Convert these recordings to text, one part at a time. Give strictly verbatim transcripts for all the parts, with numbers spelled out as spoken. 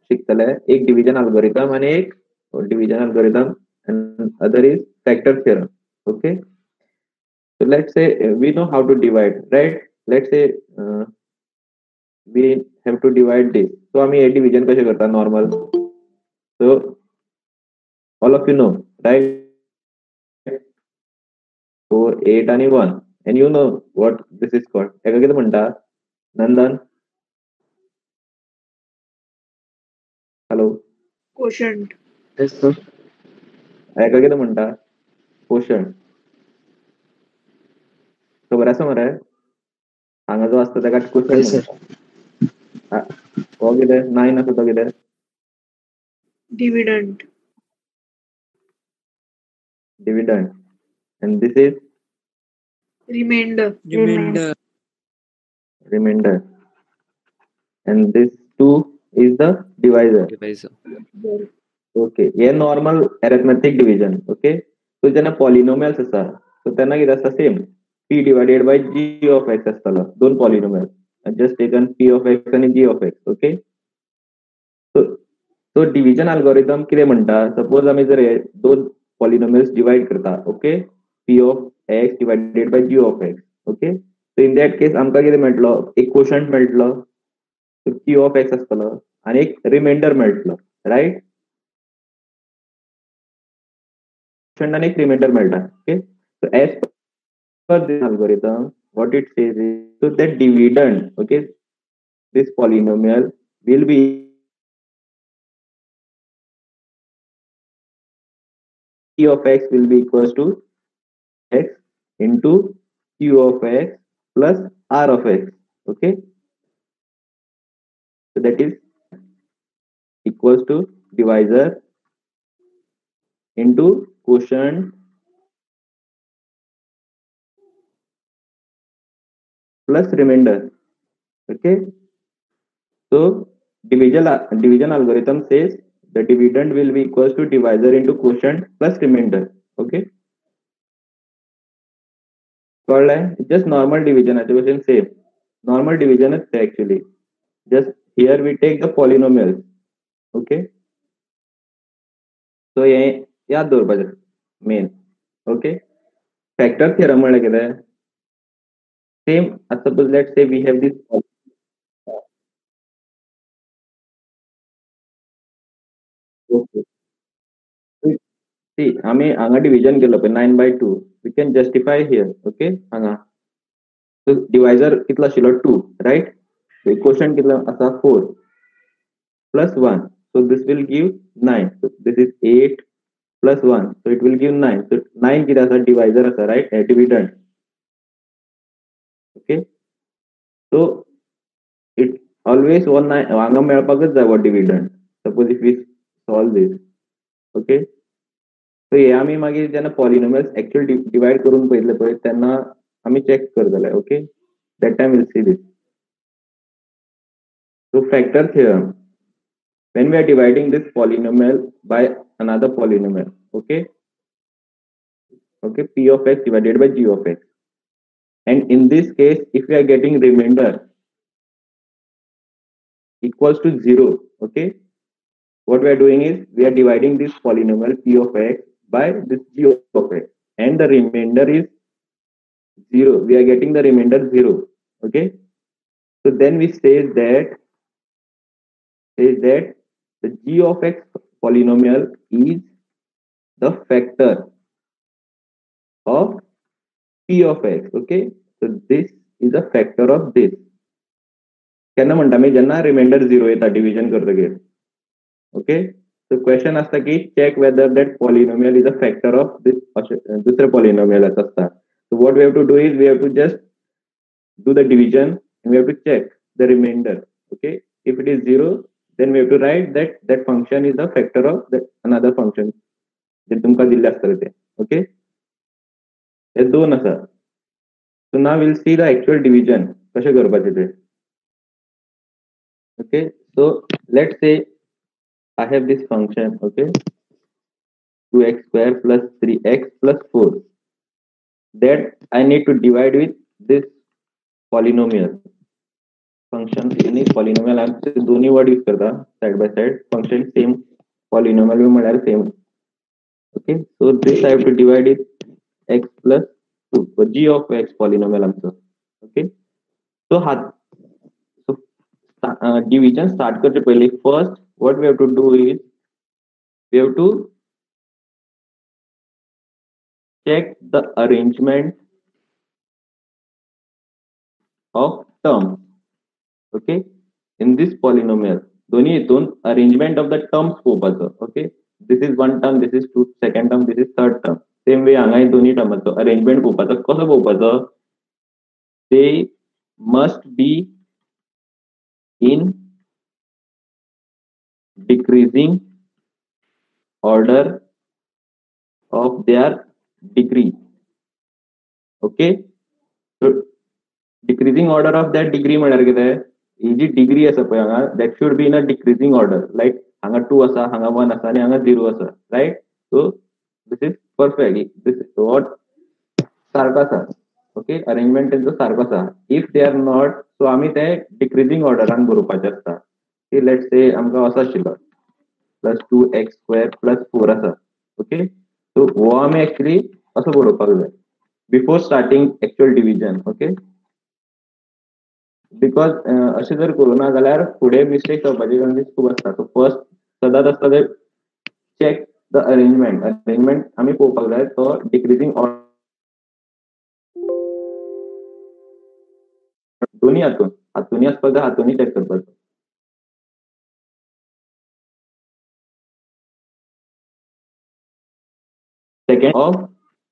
शिकतले, एक division algorithm आणि एक division algorithm and other is factor theorem. Okay, so let's say uh, we know how to divide, right? Let's say uh, we have to divide this. So आम्ही हे division कसे करता normal? So all of you know, right? four, eight आणि one, and you know what this is called. हेका कितें म्हणटा? नंदन? Hello? Quotient. Yes, sir. हेका कितें म्हणटा? Quotient. खबर आसा मरे? हांगा जो आसता तेका quotient Yes, sir. म्हणटा. हो कितें? nine आसा तो कितें? Dividend. Dividend. And this is Remainder. Remainder. remainder. And this two is the divisor. Divisor. Okay, hey normal arithmetic division. Okay, so जेन्ना polynomials आसा, so तेन्ना कितें आसता same. P divided by G of x आसतलो. दोन polynomials. I just taken P of x आणि G of x. Okay. So so division algorithm कितें म्हणटा? Suppose आम्ही जर हे दोन polynomials divide करता. Okay, P of x divided by G of x. Okay. So in that case आमकां कितें मेळटलो? एक quotient मेळटलो. So Q of x आसतलो आणि एक remainder मेळटलो. Right? And एक remainder मेळटा. Okay. So as per this algorithm, what it says is so that dividend, okay, this polynomial will be P of x will be equals to x into Q of x plus R of x. Okay. So that is equals to divisor into quotient plus remainder. Okay. So division division algorithm says the dividend will be equals to divisor into quotient plus remainder. Okay. Just normal division question same. Normal division is actually just here we take the polynomials. Okay. So ये याद दवरपाचें main. Okay. Factor theorem म्हळ्यार कितें? Same as suppose let's say we have this. Okay. See, आम्ही हांगा division केलो पळय nine by two. We can justify here. Okay. हांगा. So divisor कितलो आशिल्लो two, right? So quotient कितलो आसा four plus one. So this will give nine. So this is eight plus one. So it will give nine. So nine कितें आसा divisor आसा, right? Uh, dividend. Okay. So it always one nine हांगा मेळपाकच जाय dividend. Suppose if we solve this. Okay. So हे आम्ही मागीर जेन्ना polynomials actually divide करून पळयतले पळय तेन्ना आम्ही check करतले. Okay. That time we'll see this. So factor theorem. When we are dividing this polynomial by another polynomial, okay, okay, P of x divided by G of x, and in this case, if we are getting remainder equals to zero, okay, what we are doing is we are dividing this polynomial P of x by this G of x, and the remainder is zero. We are getting the remainder zero, okay. So then we say that says that the G of x polynomial is the factor of P of x. Okay, so this is a factor of this. केन्ना म्हणटा मी जेन्ना reminder zero येता division करतकीर. Okay. So question आसता की check whether that polynomial is a factor of this दुसरे polynomial आसता. So what we have to do is we have to just do the division and we have to check the remainder. Okay, if it is zero then we have to write that that function is the factor of that another function जे तुमका दिल्ले आसतले ते. Okay, हे दोन आसा. So now will see the actual division कशें करपाचें ते. Okay, so let's say I have this function, okay, two x square plus three x plus four, that I need to divide with this polynomial. Function आणि polynomial आमचे दोन्ही word use करता side by side function same polynomial बी म्हळ्यार same okay so this I have to divide it x plus two so g of x polynomial आमचं okay so हा so division start करचे पहिले first what we have to do is we have to check the arrangement of terms okay in this polynomial दोन्ही हितून arrangement of the terms पोवपाचो okay this is one term this is two second term this is third term same way हांगा दोन्ही टर्माचो arrangement पोवपाचो कसो पोवपाचो they must be in decreasing order of their degree okay so decreasing order of that degree म्हळ्यार कितें ही जी degree आसा पळय हांगा that should be in a decreasing order like हांगा two आसा हांगा वन आसा आनी हांगा झिरो आसा right so this is perfect this what सारको आसा ओके अरेंजमेंट तेंचो सारको आसा if they are not so आमी ते डिक्रिजिंग ऑर्डरान बरोवपाचे आसता की लेट्स से आमकां असो आशिल्लो plus two x square plus four आसा ओके सो हो आमी एक्चुअली असो बरोवपाक जाय before starting actual division okay because अशें जर करूं ना जाल्यार फुडें मिस्टेक जावपाची चान्सीस खूब आसता सो फर्स्ट सदांच आसता ते चेक द अरेंजमेंट अरेंजमेंट आमी पळोवपाक जाय तो डिक्रिजिंग ऑर्डर दोन्ही हातून हातूनय आसपाक जाय हातूनय चेक करपाचो second of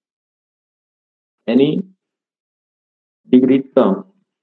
any degree term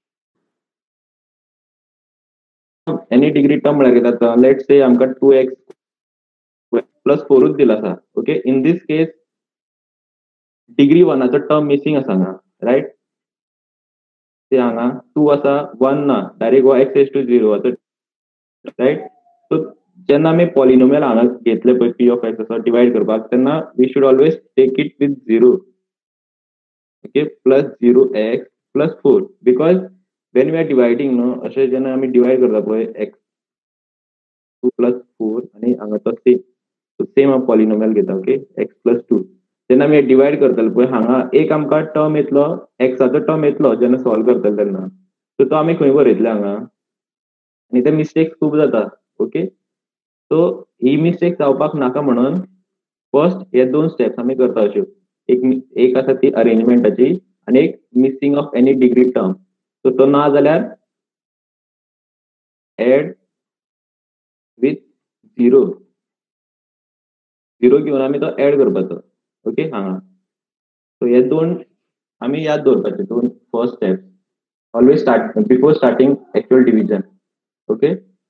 any degree term म्हळ्यार कितें जाता लेट्स से आमकां टू एक्स प्लस फोरूच दिला आसा okay in this case degree वनाचो टर्म मिसींग आसा हांगा रायट ते हांगा टू आसा वन ना डायरेक्ट हो एक्स एस टू झिरो आसा रायट सो जेन्ना आमी पॉलिनोमियल हांगा घेतले पळय पी ऑफ एक्स आसा डिवायड करपाक तेन्ना we should always take it with zero okay plus zero x plus four because when we are dividing न्हू अशें जेन्ना आमी डिवायड करता पळय एक्स टू प्लस फोर आणि हांगा तो सेम सो सेम हांव पॉलिनोमियल घेता ओके एक्स प्लस टू जेन्ना आमी डिवायड करतले पळय हांगा एक आमकां टर्म येतलो एक्साचो टर्म येतलो जेन्ना सॉल्व करतले तेन्ना सो तो आमी खंय बरयतले हांगा आनी ते मिस्टेक्स खूब जाता ओके सो ही मिस्टेक जावपाक नाका म्हणून फर्स्ट हे दोन स्टेप्स आमी करता अश्यो एक एक आसा ती अरेंजमेंटाची आनी एक missing of any degree term so तो ना जाल्यार एड विथ झिरो झिरो घेवन आमी तो एड करपाचो ओके हांगा सो हे दोन आमी याद दवरपाचे दोन first step always start before starting actual division okay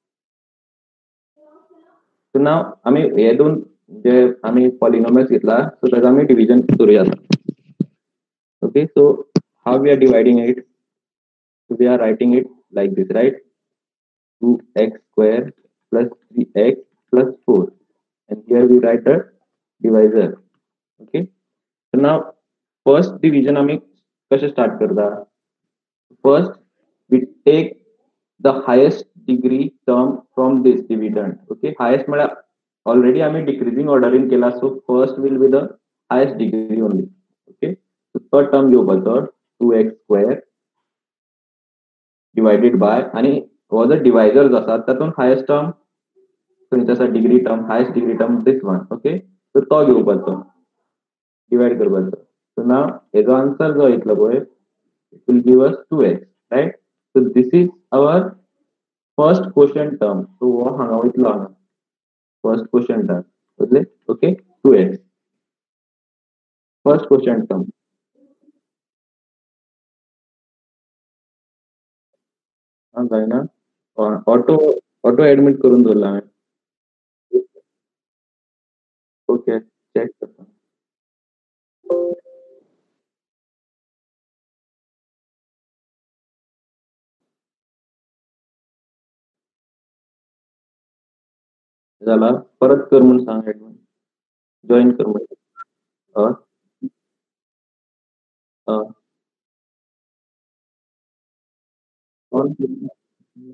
so now आमी हे दोन जे आमी पॉलिनोमियल्स घेतला सो ताका आमी डिविजन करूया okay so how we are dividing it so we are writing it like this right two x square plus three x plus four and here we write a divisor okay so now first division आम्ही कसे start करता first we take the highest degree term from this dividend okay highest म्हणजे already आम्ही decreasing ordering केला so first will be the highest degree only okay so third term घेवपाचो two x square divided by आणि हो जो divisor जो आसा तातून highest term खंयचो degree term highest degree term this one okay so तो घेवपाचो डिवायड करपाचो सो नाव हेजो आन्सर जो येतलो पळय it will give us two x right so this is our first quotient term सो हो हांगा वयतलो हांगा first quotient term okay two x first quotient term हां जायना ऑटो ऑटो एडमिट करून दवरला हांवें ओके चेक करता झाला परत कर म्हणून सांग एडमिट जॉईन कर म्हणून ऑन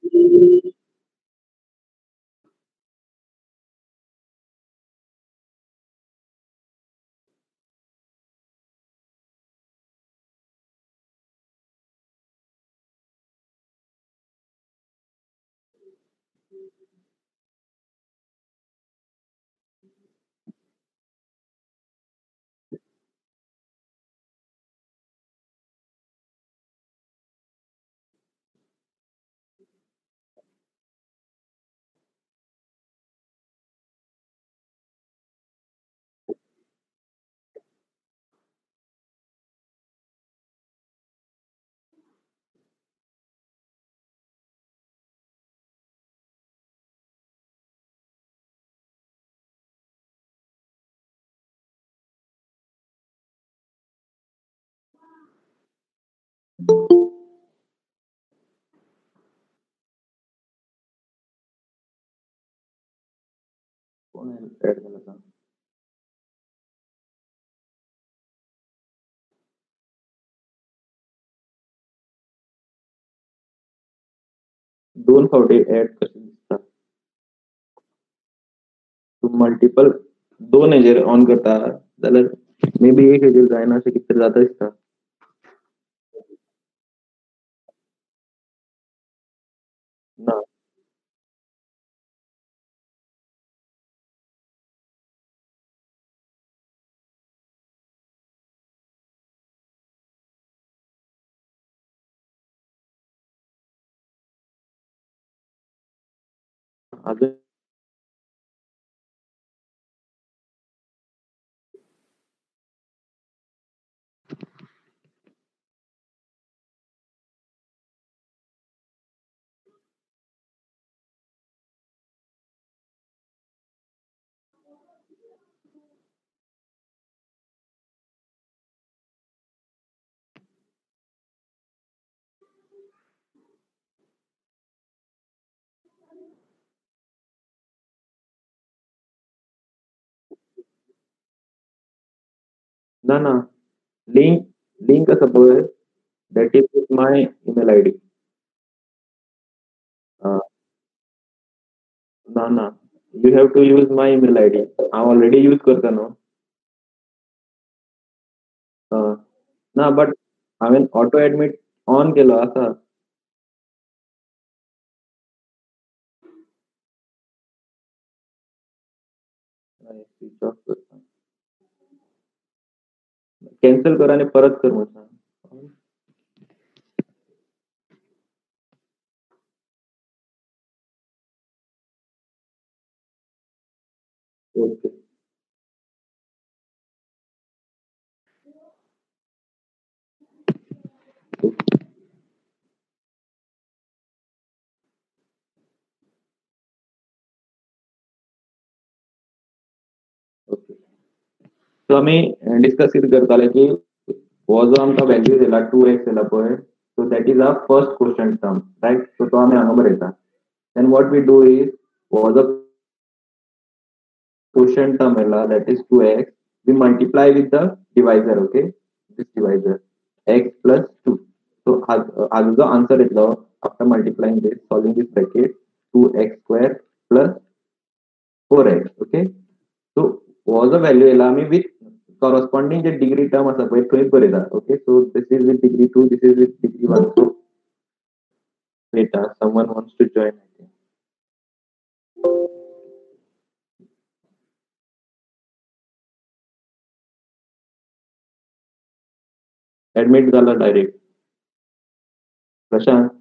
कोण ऍड झालं का? दोन फावटी ऍड कशें दिसता? तूं मल्टिपल दोन हेजेर ऑन करता जाल्यार मे बी एक हेजेर जायना अशें कितें तरी जाता दिसता. ना अजून ना ना लिंक लिंक आसा पळय that is with my email ID. ना ना you have to use my email ID. हांव ऑलरेडी यूज करता न्हू. ना बट हांवेन ऑटो एडमीट ऑन केलो आसा. स्विच ऑफ करता. कॅन्सल कर आनी परत कर म्हूण सांग. ओके ओके सो आमी डिस्कस कितें करताले की हो जो आमकां व्हॅल्यू दिला टू एक्स दिला पळय so that is a first question term right. सो तो आमी हांगा बरयता. Then what we do is हो जो क्वेश्चन टर्म येयला that is two x we multiply with the divisor. Okay this divisor x plus two. So हाजो जो आन्सर येतलो after multiplying this solving this bracket two x square plus four x. Okay so हो जो value येयला आमी with corresponding जे degree term आसा पळय थंय बरयता. Okay so this is with degree two this is with degree one. So wait uh, someone wants to join. Admit झाला direct Prashant.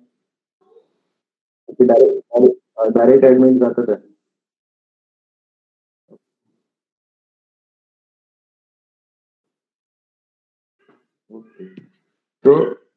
Direct direct admit जाता तर okay so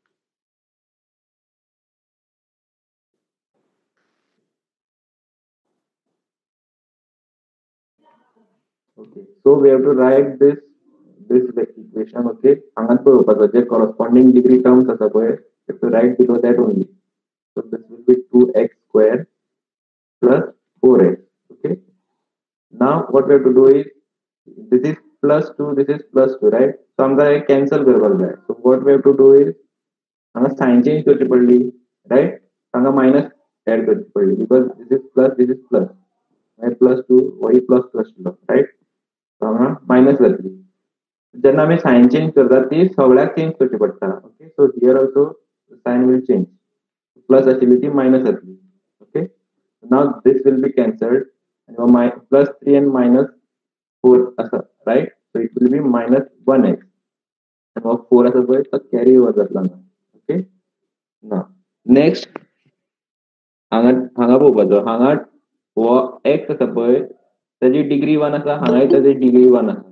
okay so we have to write this this equation. Okay हांगाच बरोवपाचो जे corresponding degree terms आसा पळय we have to write below that only. So this will be two x square plus four x. Okay now what we have to do is this is plus two this is plus two right. So आमकां हे cancel करपाक जाय. So what we have to do is हांगा Sion change करची पडली riot. हांगा minus add करची पडली because this is plus this is plus y plus two y plus plus two right हांगा minus जातली जेन्ना आमी sign change करता ती सगळ्याक change करची पडटा okay so here also the sign will change plus आशिल्ली ती minus जातली okay now this will be cancelled and my plus three and minus four असा right so it will be minus one x and mug four असा पळय तो carry over जातला okay now next हांगा हांगा पळोवपाचो हांगा हो x आसा पळय ताजी डिग्री वन आसा हांगाय ताजी डिग्री वन आसा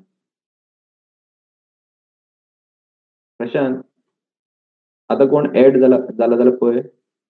प्रशांत आता कोण ऍड जाला जाला जाल्यार पळय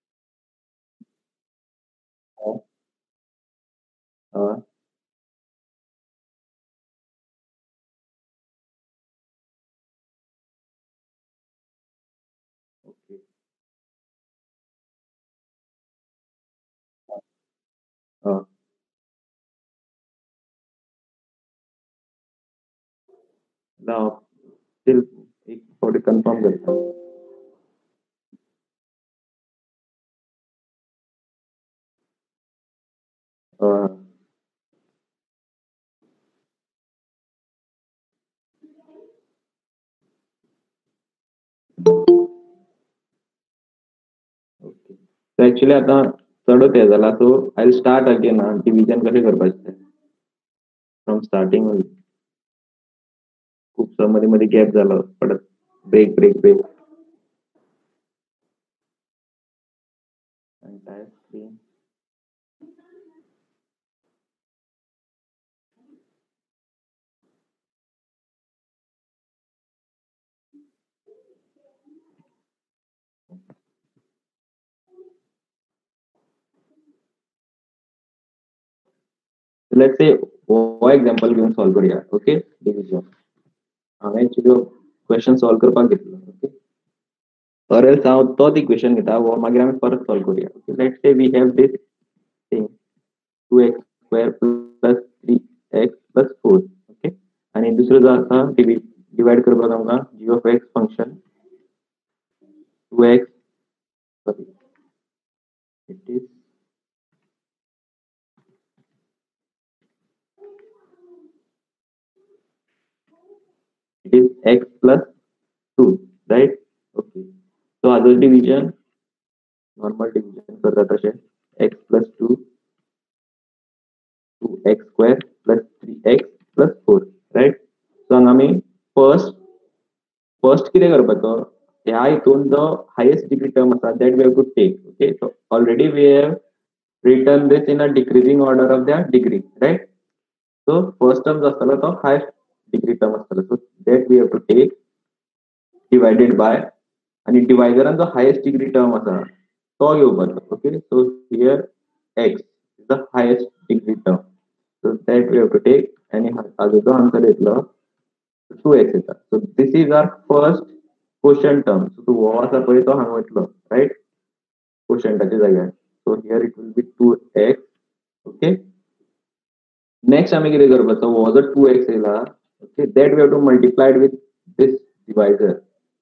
स्टील एक फावटी कन्फर्म करता ओके सो एक्चुअली आता चडूच हे जाला so I will start again division कशें करपाचें फ्रॉम स्टार्टिंग खूप मदीं मदीं गॅप जालो परत break break break entire screen let's say हो example घेऊन सॉल्व करूया ओके डिविजन हांवें एक्चुअली क्वेश्चन सॉल्व करपाक घेतलो ओके or else हांव तोच इक्वेशन घेता वो मागीर आमी परत सॉल्व करूया okay let's say we have this thing two x square plus three x plus four okay आणि दुसरो जो आसा डिवाइड करपाक आमकां g of x function two x sorry it is it is x plus two right okay so other division normal division करता तशें x plus two two x square plus three x plus four right so हांगा आमी first first कितें करपाचो ह्या हितून जो highest degree term आसा that we have to take okay so already we have written this in a decreasing order of their degree right so first term जो आसतलो तो highest degree term आसतलो so that we have to take divided by आणि डिवायजरान जो highest degree term आसा तो घेवपाचो okay so here x is the highest degree term so that we have to take आणि हाजो आन्सर येतलो टू एक्स येता so this is our first quotient term so तू हो आसा पळय तो हांगा वयतलो रायट क्वोशंटाच्या जाग्यार so here it will be two x okay next आमी कितें करपाचो हो जो टू एक्स येयला okay that we have to multiplied with this divisor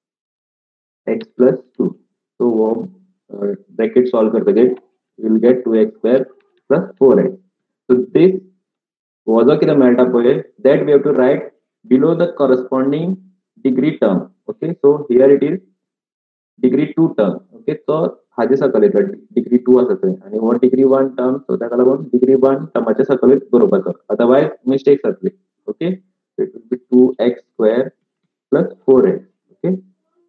x plus two so वो uh, bracket solve करतकीर we will get two x square plus four x so this वो जो कितें मेळटा पळय that we have to write below the corresponding degree term okay so here it is degree two term okay so हाजे सकयल येता degree two आसा थंय आनी वो degree one term so ताका लागून degree one टर्माच्या सकयलूच बरोवपाचो otherwise mistake जातली okay so it will be two x square plus four x okay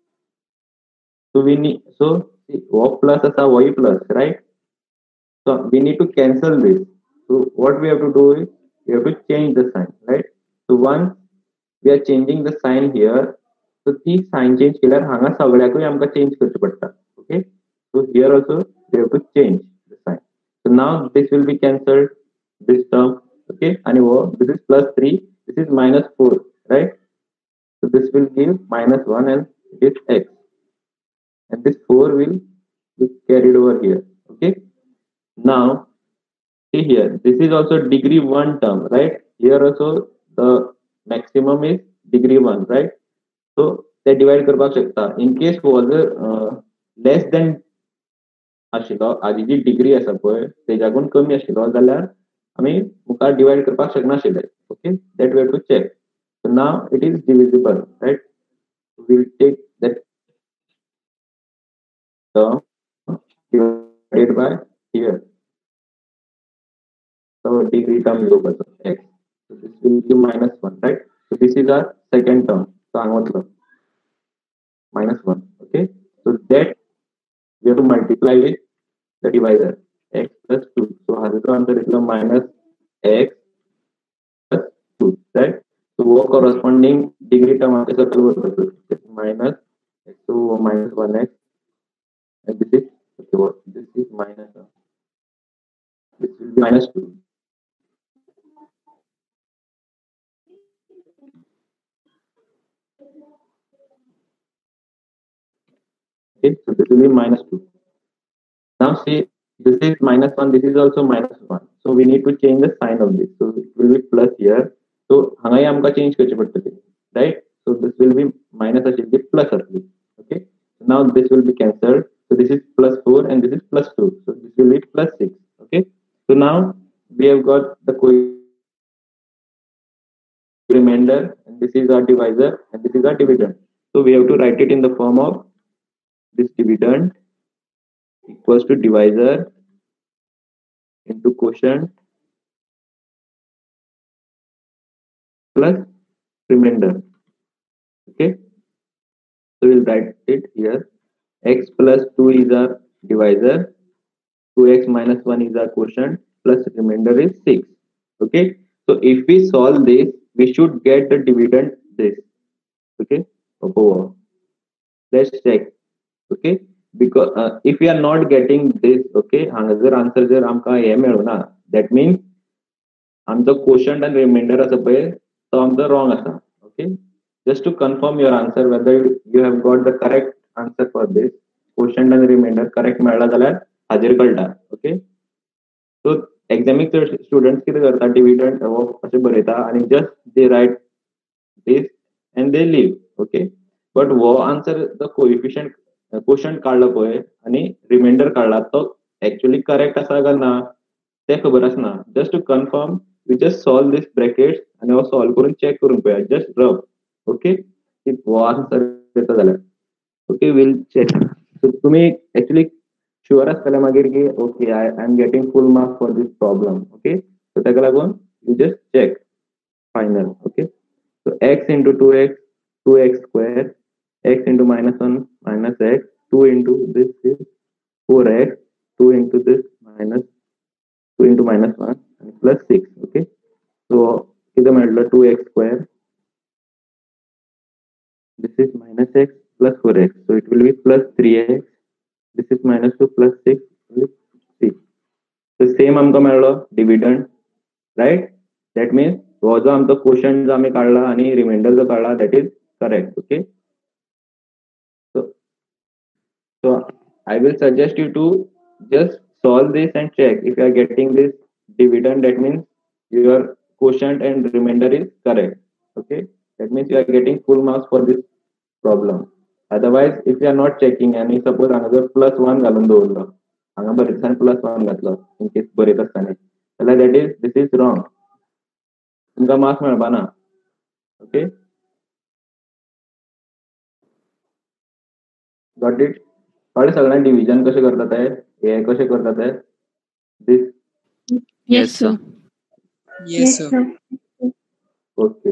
so we need so see, o plus asa y plus right so we need to cancel this so what we have to do is we have to change the sign right so once we are changing the sign here so ती sign change केल्यार हांगा सगळ्याकूय आमकां change करची पडटा okay so here also we have to change the sign so now this will be cancelled this term okay and wo this is plus three this is minus four right so this will give minus one and this x and this four will be carried over here okay now see here this is also degree one term right here also the maximum is degree one right so they divide करपाक शकता in case was uh, less than आशिल्लो हाजी जी degree आसा पळय तेज्याकून कमी आशिल्लो जाल्यार आमी मुखार डिवाइड करपाक शकनाशिल्ले. Okay, that we have to check. So now it is divisible, right? We'll take that term divided by here. So degree term over x. So this will be minus one, right? So this is our second term. So matlab minus one. Okay. So that we have to multiply with the divisor x plus two. So हाजेचो answer is minus x plus two, right? So वो corresponding degree term आमचे circle वर minus x to minus one x, and this is okay. What this is minus uh, this will be minus two. Okay, so this will be minus two. Now see, this is minus one, this is also minus one. So we need to change the sign of this. So it will be plus here. So hangai amka change करचे पडटले, right? So this will be minus आशिल्ली plus आसली. Okay. Now this will be cancelled. So this is plus four and this is plus two. So this will be plus six. Okay. So now we have got the remainder, and this is our divisor, and this is our dividend. So we have to write it in the form of this dividend equals to divisor into quotient plus remainder. Okay, so we'll write it here. X plus two is our divisor, two x minus one is our quotient, plus remainder is six. Okay, so if we solve this, we should get the dividend this. Okay, oh, let's check. Okay, because uh, if we are not getting this, okay, another answer जर आमका हे मेळो ना, that means आमचो quotient and remainder आसा पळय तो आमचो wrong आसा. Okay, just to confirm your answer whether you have got the correct answer for this, quotient and remainder correct मेळ्ळा जाल्यार हाजेर कळटा. Okay, so examic students कितें करता, dividend हो अशें बरयता आणि just they write this and they leave. Okay, but वो answer the coefficient quotient काढला पळय आणि remainder काढला तो actually correct आसा का ना ते खबर आसना. Just to confirm we just solve this brackets आणि हो solve करून check करून पळया, just rub. Okay, if वो answer येता जाल्यार. Okay, we'll check. So तुम्ही actually sure आसतले मागीर की okay I am getting full mark for this problem. Okay, so ताका लागून you just check final. Okay, so x into two x, two x square, x into minus one minus x, two into this is four x, two into this minus two into minus one and plus six. Okay, so किती मेळटलो two x square, this is minus x plus four x, so it will be plus three x, this is minus two plus six will be six. So same आमका मेळ्ळो dividend, right? That means हो जो आमचो quotient जो आमी काढला आणि remainder जो काढला that is correct. Okay, so so I will suggest you to just solve this and check if you are getting this dividend, that means your quotient and remainder is correct. Okay, that means you are getting full marks for this problem. Otherwise if you are not checking and suppose another plus one घालून दवरलो हांगा बरयताना plus one घातलो in case बरयत आसतना जाल्यार that is this is wrong, तुमकां marks मेळपा ना. Okay, got it? कळ्ळें सगळ्यांक डिव्हिजन कशें करता ते, हे कशें करता ते, this. Yes, sir. Yes, sir. Okay,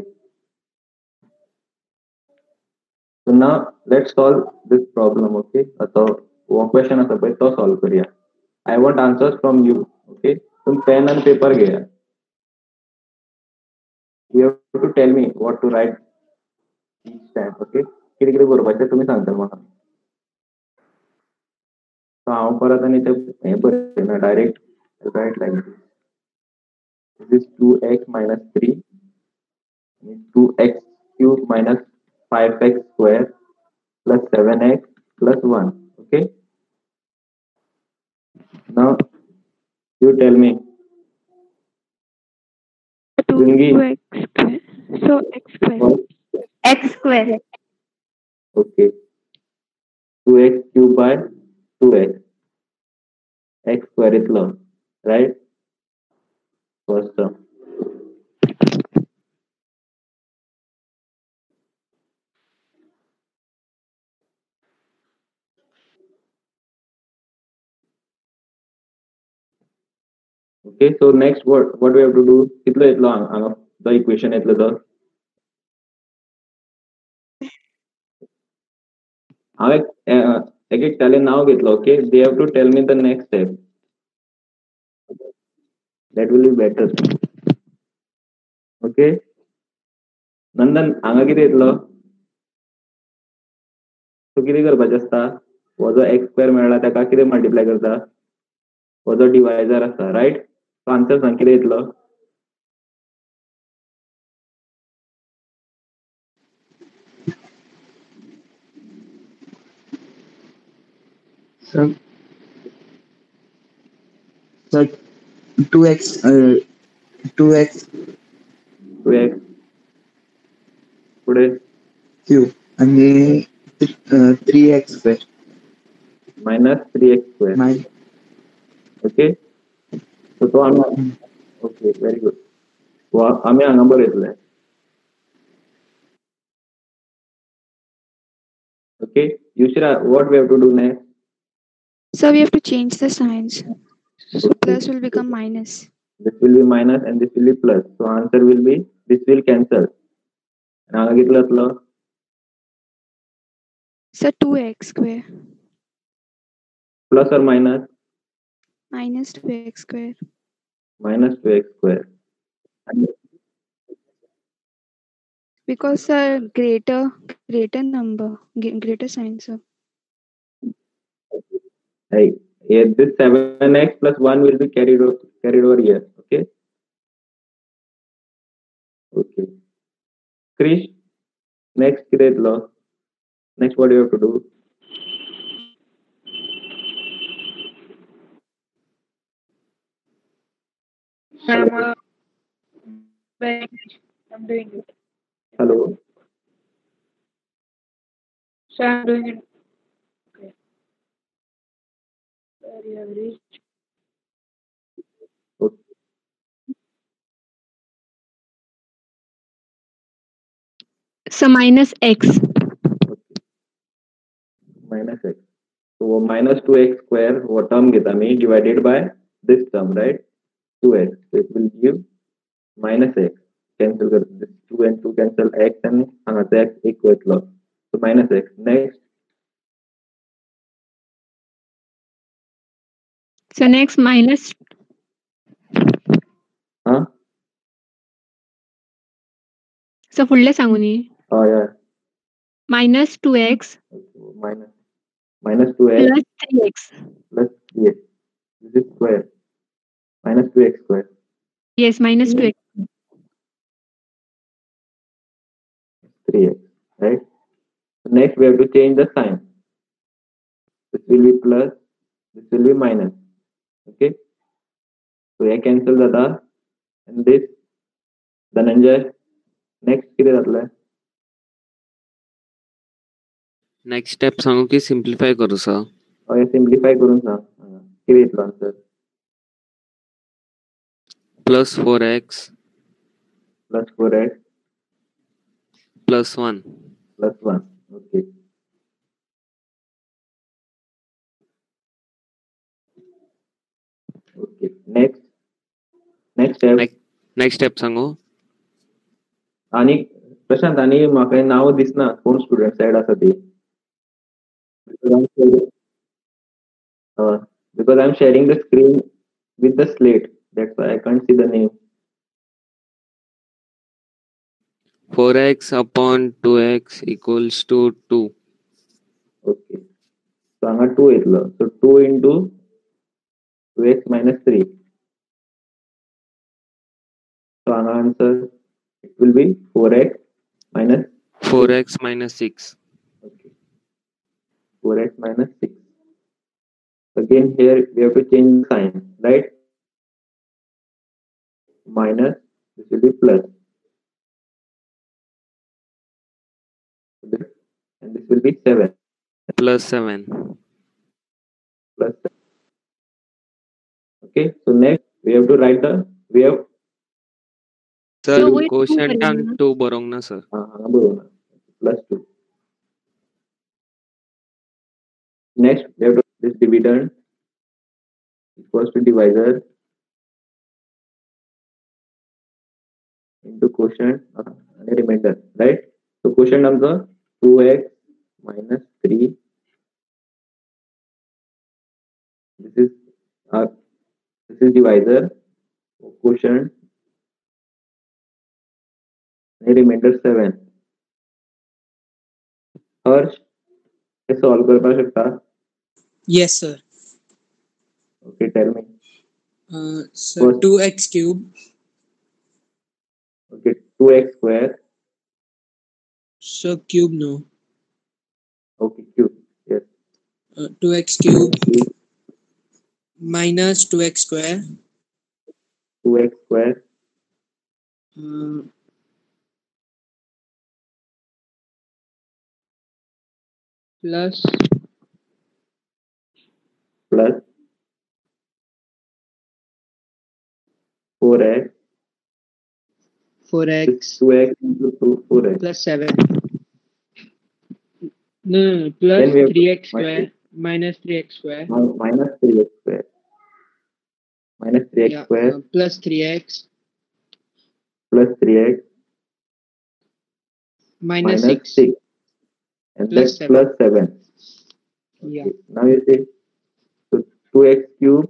so now let's solve this problem. Okay, आता one question आसा पळय तो solve करूया. I want answers from you. Okay, तुम्ही pen and paper घेया. You have to tell me what to write each time. Okay, कितें कितें बरोवपाचें तुमी सांगता म्हाका. So हांव परत आनी ते हे बरयना direct write like this. This is two x minus three, two x cube minus five x square plus seven x plus one. Okay, now you tell me. Ringi. two x square. So x square. What? X square. Okay, two x cube by two x. x square इतलं, right? First term. Okay, so next what what we have to do? इतलं इतलं हांगा- हांगा the equation इतलं the हांव एक एक एकट्यालें नाव घेतलं. Okay, they have to tell me the next step. That will be better. Okay, नंदन हांगा कितें येतलो? सो कितें करपाचें आसता? हो जो एक्स स्क्वेअर मेळ्ळा ताका कितें मल्टिप्लाय करता? हो जो डिवायजर आसा, रायट? सो आन्सर सांग कितें येतलो? Sir, sir, two x, uh, two x two x पुढे cube आणि uh, three x square. Minus three x square. Min- okay, so तो आमी ओके व्हेरी गुड. सो आमी हांगा बरयतले. Okay, Yushra, what we have to do next? So we have to change the signs. So Okay. plus will become minus. This will be minus and this will be plus. So answer will be, this will cancel. And हांगा कितलो येतलो? So two x square Plus or minus? minus two x square. Minus two x square. Because a greater greater number, g- greater sign. So Hey, yeah, this seven x plus one will be carried over, carried over here. Okay. Okay. Krish, next grade law. Next, what do you have to do? I'm, uh, I'm doing it. Hello. So I'm doing it. Okay. Where you have reached? Okay. so minus x. Okay. Minus x. So minus two x square, what term geta me divided by this term, right? two x. So it will give minus x. Cancel कर this two and two cancel x and हांगाचा x equal to so minus x. Next. So next minus. Huh? So फुडले सांगू न्ही. Oh yeah. Minus two x Okay. Minus minus two x plus three x. plus three x. This is square. Minus two x square. Yes, minus two x. three x, right? So next we have to change the sign. This will be plus, this will be minus. Okay. So I cancel that and this. Dhananjay, next किती जातले? Next step सांगू की simplify करू sir? हय simplify करून सांग. किती येतलो answer? Plus four x plus four x plus one. Plus one. Okay. Okay. Next next step. Next step सांगू? आणि प्रशांत आणि म्हाका नाव दिसना कोण स्टुडंट साइड आसा ती. Uh, because I'm sharing the screen with the slate. That's why I can't see the name. Four x upon two x equals to two. Okay. So हांगा two येतलो. So two into two x minus three. So हांगा answer it will be four x minus four x minus six. okay. four x minus six. Again here we have to change the sign, right? Minus, this will be plus. And this will be seven. Plus seven. Plus Okay, so next we have to write the we have sir So we quotient and two बरोंग ना sir. uh, बरोबर plus two. Next we have to this dividend equals to divisor into quotient uh, and remainder, right? So quotient number two x minus three. This is uh, this is divisor. Quotient and remainder seven. Harsh हे solve करपा शकता. Yes, sir. Okay, tell me. Uh, so First. two x cube. Okay, two x square. So cube no. Okay, cube. Yes. Uh, two x cube minus two x square. two x square Uh, plus plus four x. four This x two x into two, four x. plus seven. No, no, no. Plus Then we have three x minus- square minus three x square. Now minus three x square. Minus three x Yeah. square Uh, plus three x plus three x minus minus six. six. And Plus that's seven. plus seven. Yeah. Okay. Now you see, so two x cube,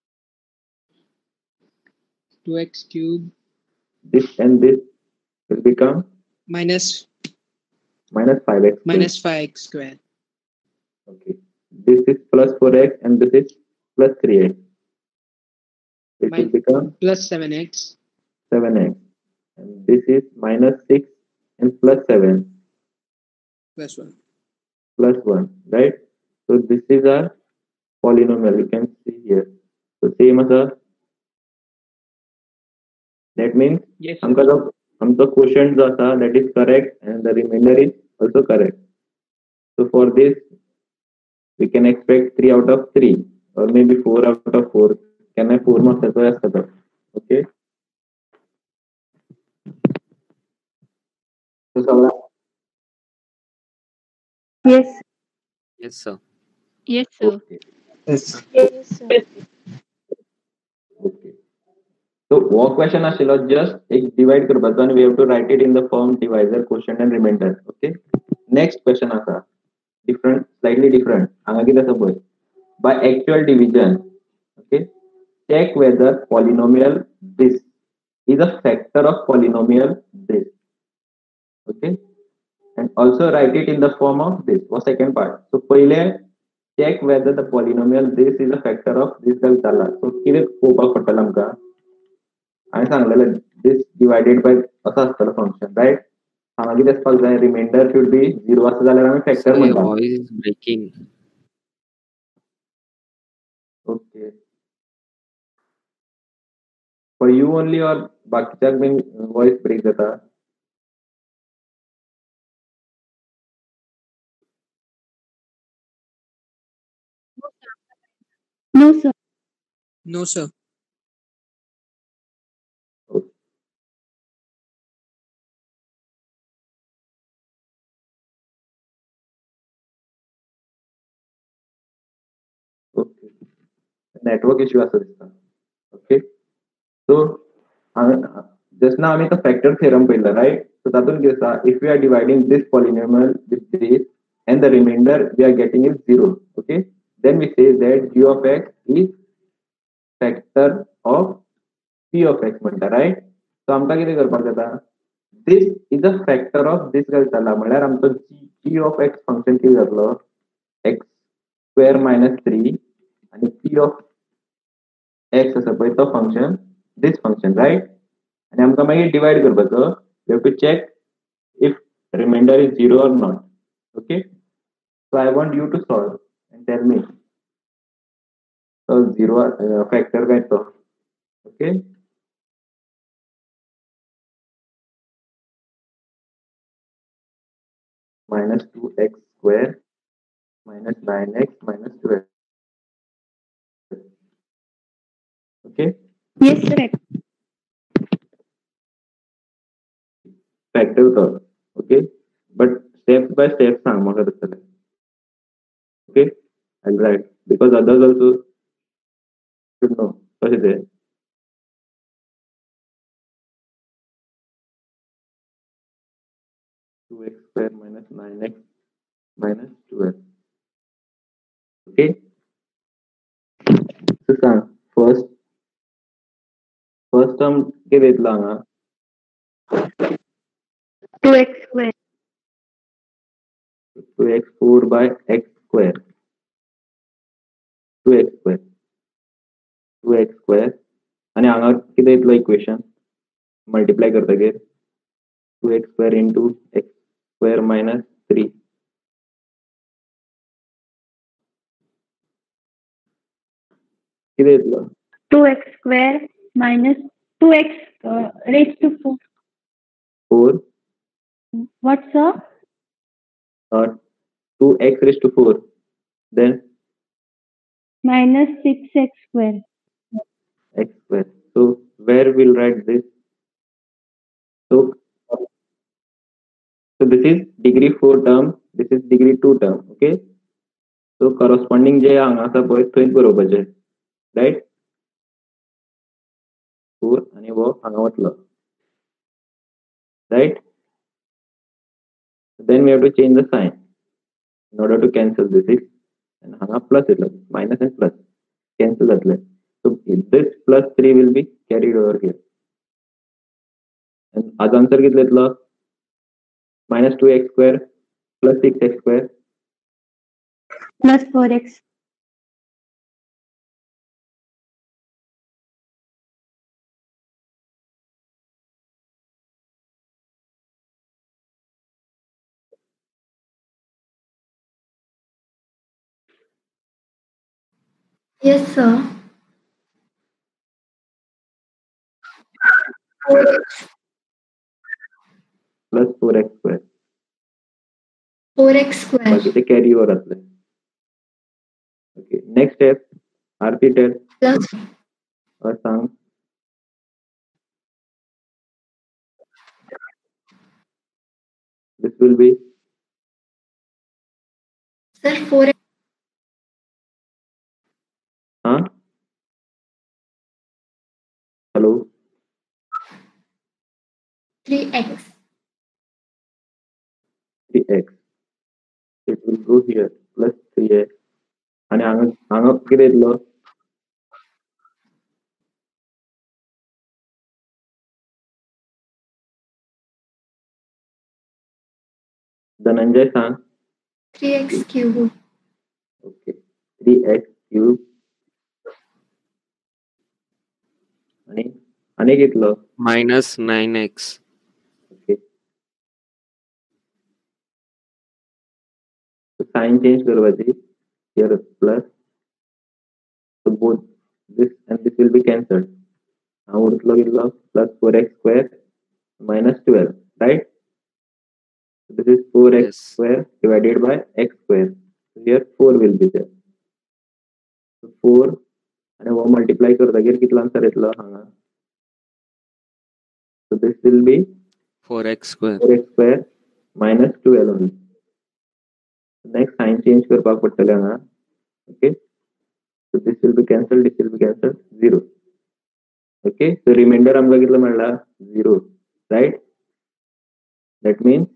two x cube this and this will become minus minus five x. minus five x square. Okay. This is plus four x and this is plus three x. It will Min- become plus seven x. seven x. And this is minus six and plus seven Plus one. plus one, right? So this is our polynomial. You can see here. So same as a. That means Yes. sir. आमका जो आमचा quotient जो असा that is correct and the remainder is also correct. So for this we can expect three out of three or maybe four out of four. Can I four marks as well? Okay. So Saura, Yes. Yes sir. yes, sir. okay. Yes, sir. Yes, sir. Okay. So what question आशिल्लो just एक divide करपाचो and we have to write it in the form divisor, quotient and remainder. Okay. Next question आसा different, slightly different. हांगा कितें आसा पळय. By actual division, okay, check whether polynomial this is a factor of polynomial this. Okay, and also write it in the form of this. For second part. So पहिले check whether the polynomial this is a factor of this जाल चला. So कितें पळोवपाक पडटलें आमकां. हांवें सांगलेलें this divided by असो आसतलो function, right? हांगा कितें आसपाक जाय remainder should be zero आसा जाल्यार आमी factor Sir, your म्हणटा. voice is breaking. Okay. For you only or बाकीच्याक बीन voice break जाता? No, sir. No, sir. Okay. Network issue आसा दिसता. Okay. So हांवें just now आमी तो factor theorem पळयल्लो, right? So तातूंत कितें आसा, if we are dividing this polynomial with this and the remainder we are getting is zero, okay? Then we say that g of x is factor of p of x म्हणटा, right? So आमकां कितें करपाक जाता? This is a factor of this घालतला म्हळ्यार आमचो g of x function कितें जातलो? x square minus three and p of x आसा पळय तो function this function, right? आणि आमकां मागीर divide करपाचो. We have to check if remainder is zero or not. Okay? So I want you to solve and tell me. So zero uh, factor काय तो? Okay? Minus two x square minus nine x minus twelve. Okay, Yes, sir. factor कर. Okay, but step by step सांग म्हाका तसले. Okay, I'll write because others also should know. कशें तें. two x square minus nine x minus twelve. Okay, so सांग first first term किती घेतला हांगा. two x square. two x four by x square. two x square. two x square आणि हांगा किती येतलो इक्वेशन मल्टिप्लाय करतकीर two x square into x square minus three. किती येतलो two x square minus two x uh, raised to four. four What, sir? uh, two x raised to four, then Minus six x square. x square. So where we'll write this? So so this is degree four term, this is degree two term. Okay, so corresponding जे हांगा आसा पळय थंय बरोवपाचें, right? four आणि वो हांगा वतलो, right? Then we have to change the sign in order to cancel this is and hanga plus itla minus and plus cancel that. So this plus three will be carried over here and as answer kitla minus two x square plus six x square Plus four x. Yes, sir. plus four x square four x square. बाकी ते carry over असले. Okay, next step Aarti tell Plus or sang. This will be sir four x. huh hello three x. three x. It will go here plus three x आणि हांगा हांगा किती येतलो धनंजय सांग. three x cube. Okay, three x cube आणि आणि कितलो minus nine x. okay so sign change करवाची here plus so both this and this will be cancelled. now उरतलो कितलो plus four x square minus twelve, right? So this is four x Yes. square divided by x square. So here four will be there. So four and वो multiply करतकीर कितलो answer येतलो हांगा. So this will be four x square. four x square minus twelve only. Next sign change करपाक पडटलें हांगा. Okay, so this will be cancelled, this will be cancelled, zero. Okay, so remainder आमकां कितलो मेळ्ळा zero, right? That means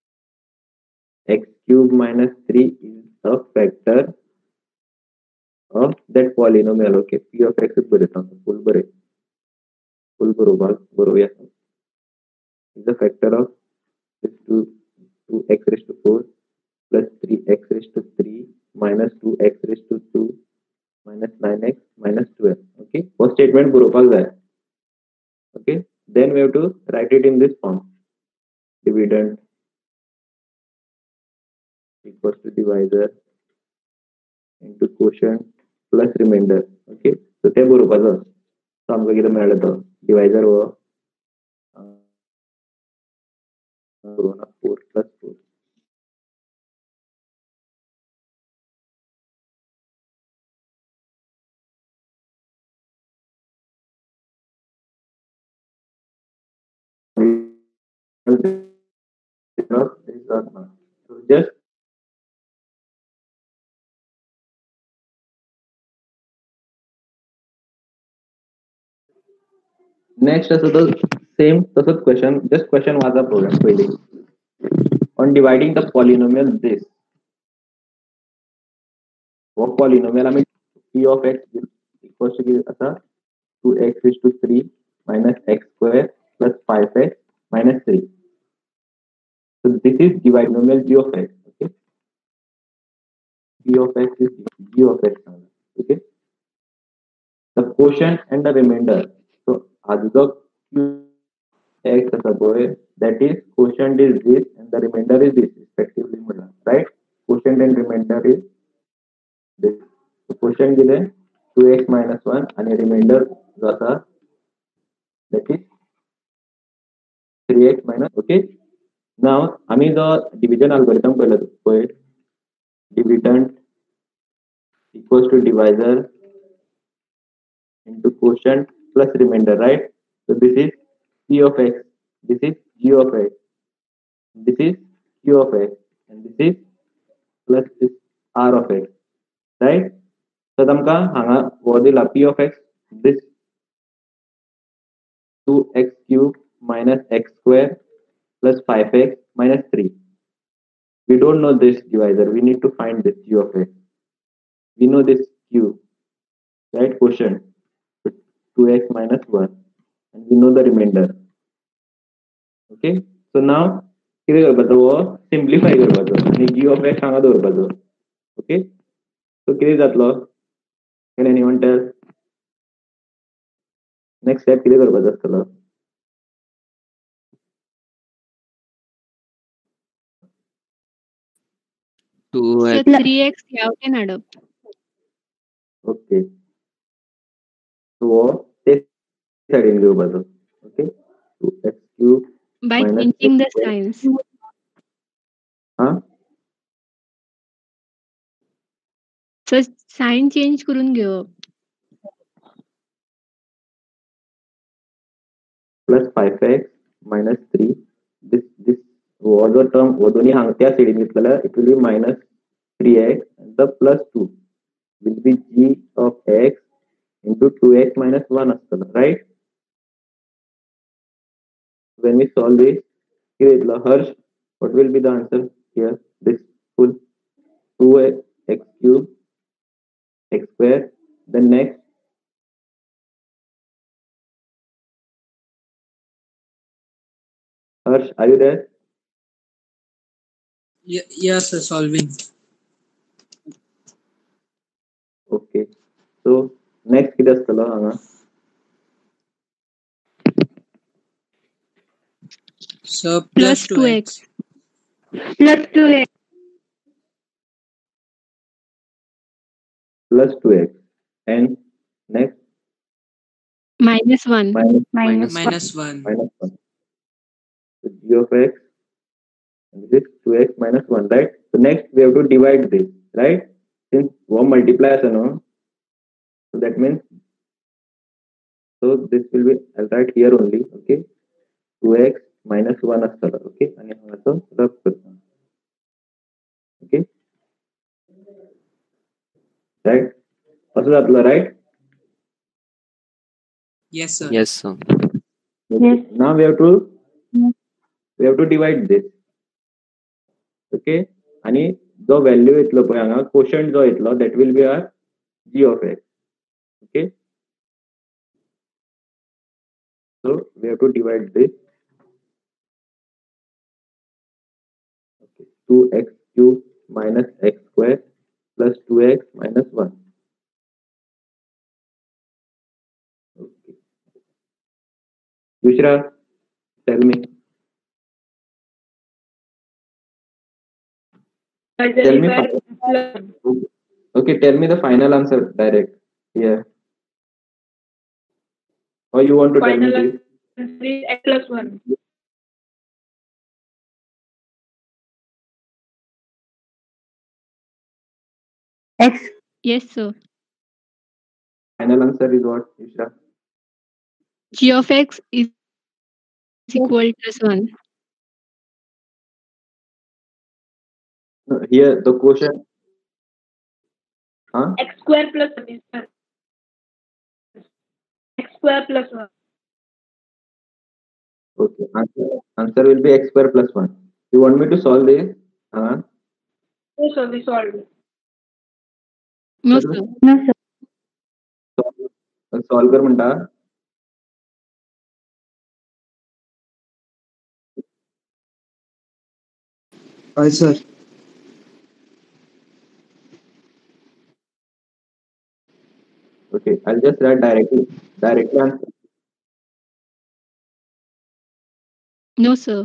x cube minus three is a factor of that polynomial. Okay, p of x is बरयता full बरय full बरोवपाक बरोवया. is a factor of this two two x raised to four plus three x raised to three minus two x raised to two minus nine x minus twelve. Okay, first statement बरोवपाक जाय. Okay, then we have to write it in this form. Dividend equals to divisor into quotient plus remainder. Okay, so ते बरोवपाचो. So आमकां कितें मेळ्ळें तो divisor हो four plus four. of this or not. So just next असं the same तसंच question, just question वाचा program पहिले. On dividing the polynomial this, what polynomial आम्ही p of x equals to किती असा two x raised to three minus x square plus five x minus three. So this is binomial g of x. Okay, g of x is g of x. Okay, the quotient and the remainder. So as the q x as a boy, that is quotient is this and the remainder is this respectively, right? Quotient and remainder is this. So quotient is two x minus one and remainder is that is three x minus. Okay, now आम्ही जो division algorithm पहिला होय, dividend equals to divisor into quotient plus remainder, right? So this is p of x, this is g of x, this is q of x, and this is plus this r of x, right? So tamka hanga vodila p of x, this two x cube minus x square plus five x minus three. We don't know this divisor, we need to find this q of x. We know this q, right? Quotient two x minus one, and we know the remainder. Okay, so now किती करपाचो वो simplify करपाचो आणि g of x हांगा दवरपाचो. Okay, सो किती जातलो? Can anyone tell? Next step किती करपाचो आसतलो? two So x three x out and add up. Okay, so वो ते साइडीन घेवपाचो. Okay, two x cube By minus changing the x square. signs. हा So sign change करून घेवप. plus five x minus three. This this वो जो term वो दोन्ही हांगा त्या साइडीन घेतलेला, it will be minus three x and the plus two will be g of x into two x minus one असतलो, right? When we solve this, here Harsh, what will be the answer here? This full two x cube x square. Then next Harsh, are you there? Yeah, yes, sir, solving. Okay, so next किती असतलो हांगा? So Plus plus two two x. x. Plus two x. Plus two x and next Minus one. minus Minus one. Minus one. minus one. So g of x and this two x minus one, right? So next we have to divide this, right? Since one multiply as no, so that means so this will be, I'll write here only. Okay, two x minus one असतलो. Okay, आणि हांगाचो रब करता. Okay, right? असं जातलो, right? Yes, sir. yes sir Okay. Yes. Now we have to Yes. we have to divide this. Okay, आणि जो value येतलो पळय हांगा कोशंट जो येतलो that will be our g of x. Okay, so we have to divide this. Okay, two x cube minus x square plus two x minus one. Okay, Yushra, tell me. Tell me. Okay, tell me the final answer direct here. Or you want to Final tell me this? answer is x plus one. X. Yes, sir. Final answer is what, Yushra? G of x is equal to plus one. here the question, huh? X square plus one is sir. X square plus one. Okay, answer, answer will be x square plus one. You want me to solve this? Huh? Yes, sir, we solved it. No, sir. No, sir. Solve कर म्हणता. Hi, sir. Okay, I'll just write directly directly answer. No, sir.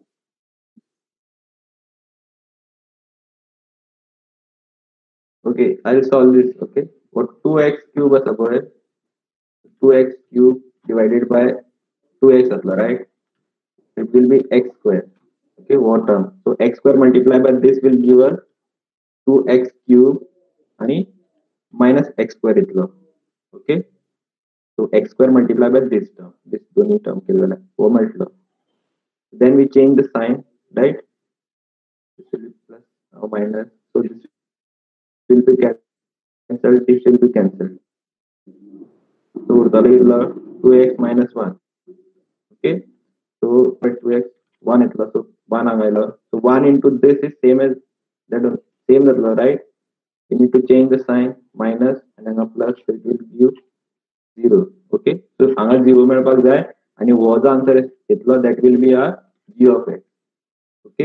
Okay, I'll solve this. Okay, what two x cube was about two x cube divided by two x असला, right? It will be x square. Okay, what term? So x square multiplied by this will give us two x cube and minus x square इतलं. Okay, so x square multiplied by this term, this दोन्ही term केलेलं आहे, four म्हटलं. Then we change the sign, right? This will be plus or minus. So this will be cancelled. This will be cancelled. So उरताला two x minus one. Okay, so but two x one इतला, so one आगायला. So one into this is same as that, same जातला, right? You need to change the sign, minus and then a plus, so it will give zero. Okay, so हांगा zero मेळपाक जाय आणि हो जो answer इतलो, that will be our g of x. Okay,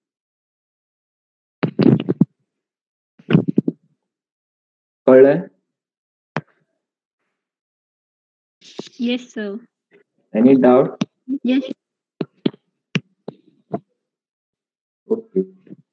कळलंय? Yes, sir. Any doubt? Yes. Okay.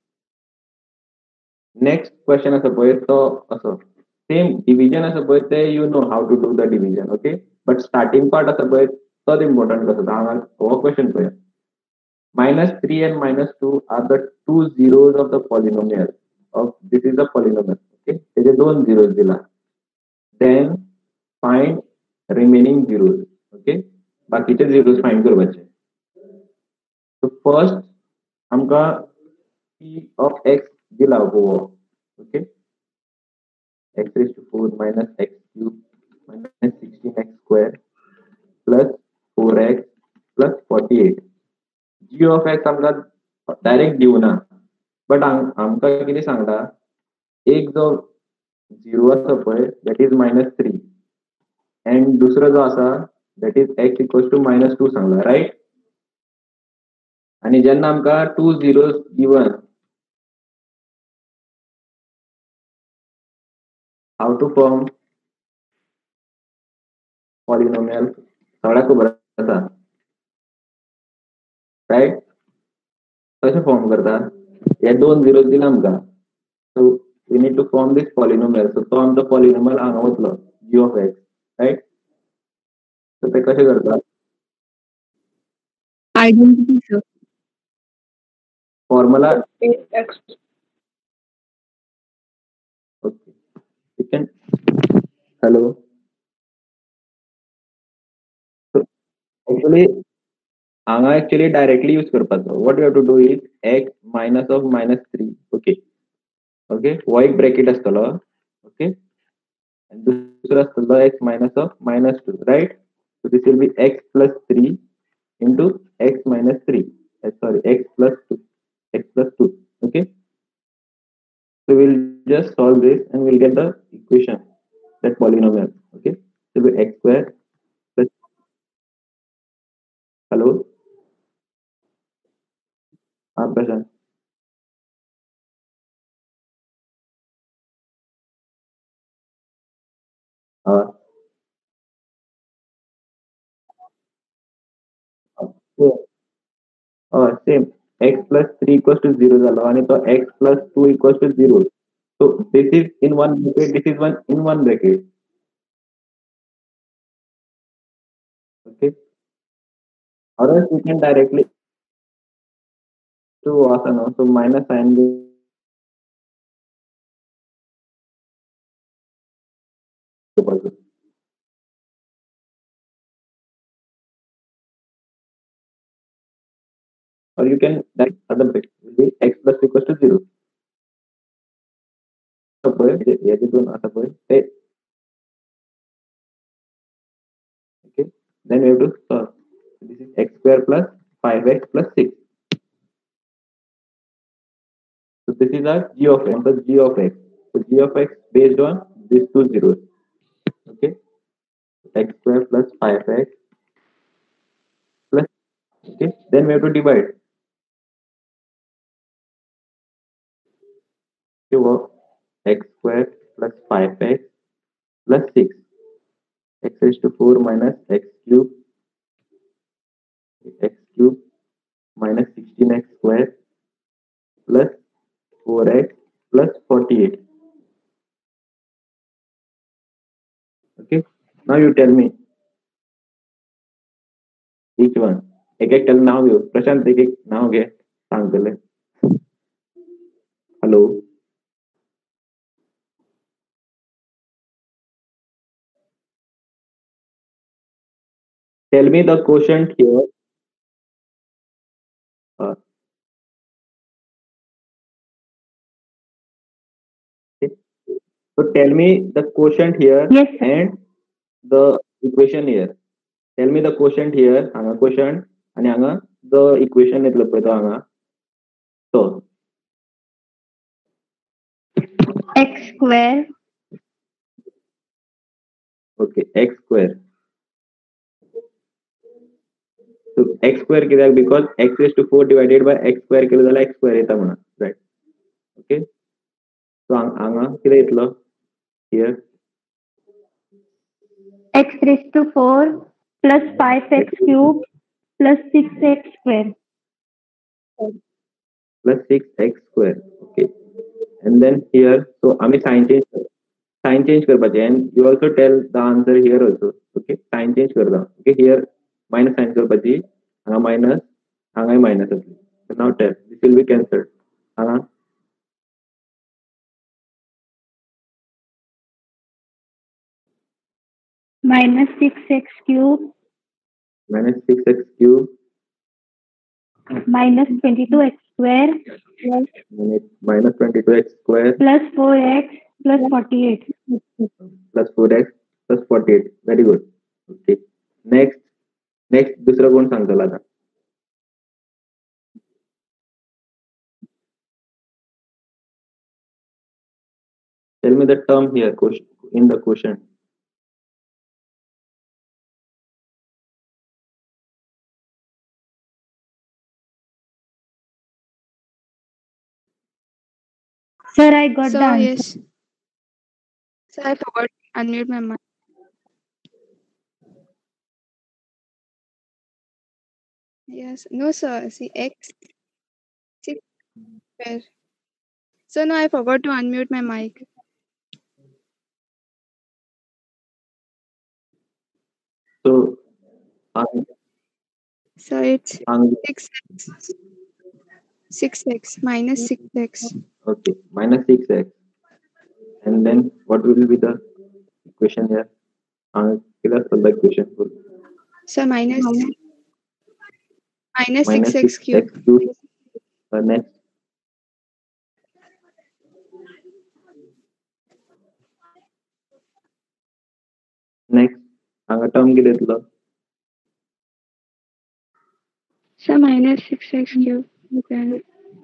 Next question is about so also same division as about you know how to do the division. Okay, but starting part is about so important because our question is minus three and minus two are the two zeros of the polynomial of this is the polynomial. Okay, there are two zeros dila. Then find remaining zeros. Okay, बाकीचे zeros find करवाचे. So first हमका p of x दिला हुआ. Okay, x raised to four minus x cube minus sixteen x square plus four x plus forty-eight. G of x हमका direct दिवू ना, but आमका किती सांगता, एक जो झिरो आसा पळय that is minus three and दुसरो जो आसा that is x equals to minus two सांगला, राईट? आणि जेन्ना आमका two zeros given, how to form polynomial सगळ्या खबर आसा, राईट? कशें फॉर्म करता, हे दोन झिरो दिला आमकां, so we need to form this polynomial. So तो आमचो पॉलिनोमियल हांगा वतलो G of x, right? So ते कशें करता, Identity, sir. Formula. X. Okay, you can. Hello. So actually हांगा actually directly use करपाचो. What you have to do is x minus of minus three. Okay, okay, हो एक bracket आसतलो. Okay, and दुसरो आसतलो x minus of minus two, right? So this will be x plus three into x minus three. Uh, sorry, x plus two, x plus two. Okay, so we'll just solve this and we'll get the equation, that polynomial. Okay, so will be x square plus, hello, हाँ प्रशांत. हाँ, uh, same, x plus three equals to zero झालो आणि तो x plus two equals to zero. So this is in one bracket, this is one in one bracket. Okay, or else we can directly do also no. So minus sign will, or you can that other bracket will be x plus equals to zero. पळय याचे दोन आसा पळय ते okay then we have to solve. This is x square plus five x plus six. So this is our g of x. So g of x. So g of x based on these two zeros. Okay. X square plus five x plus. Okay. Then we have to divide. Okay. Well, x square plus five x plus six. X raised to four minus x cube. X cube minus sixteen x square plus four x plus forty-eight. Okay. Now you tell me each one. एक एक tell नाव घेऊ. प्रशांत एक एक नाव घे. सांग पहिले. Hello. Tell me the quotient here. Uh, okay. So tell me the quotient here Yes, sir. and the equation here. Tell me the quotient here. हांगा quotient आणि हांगा the equation येतलो पळय तो हांगा. So X square okay x square. So x square कित्याक because x raised to four divided by x square केलं जाल्यार x square येता म्हणा. Right. Okay. So हांगा कितें येतलो here x raised to four plus five x cube plus six x square. plus six x square. Okay. And then here, so आम्ही sign change sign change करपाचे and you also tell the answer here also. Okay. Sign change करता. Okay. Here minus sign करपाची हांगा minus हांगाय minus असली. So now tell this will be cancelled. हांगा Minus six x cube minus six x cube minus twenty-two x square minus minus twenty-two x square plus four x plus forty-eight. plus four x plus forty-eight. Very good. Okay. Next next दुसरा कोण सांगतला आता. Tell me the term here question in the question. Sir, I got So the answer. yes. So I forgot to unmute my mic. Yes. No, sir. See x six square. So no, I forgot to unmute my mic. So hang So it's hang six x. Six x minus six x. okay minus six x. And then what will be the equation here? hang give us the equation. So minus minus Minus six x six cube. x cube. Uh, next next हांगा term किती येतलो. So minus six x cube. Then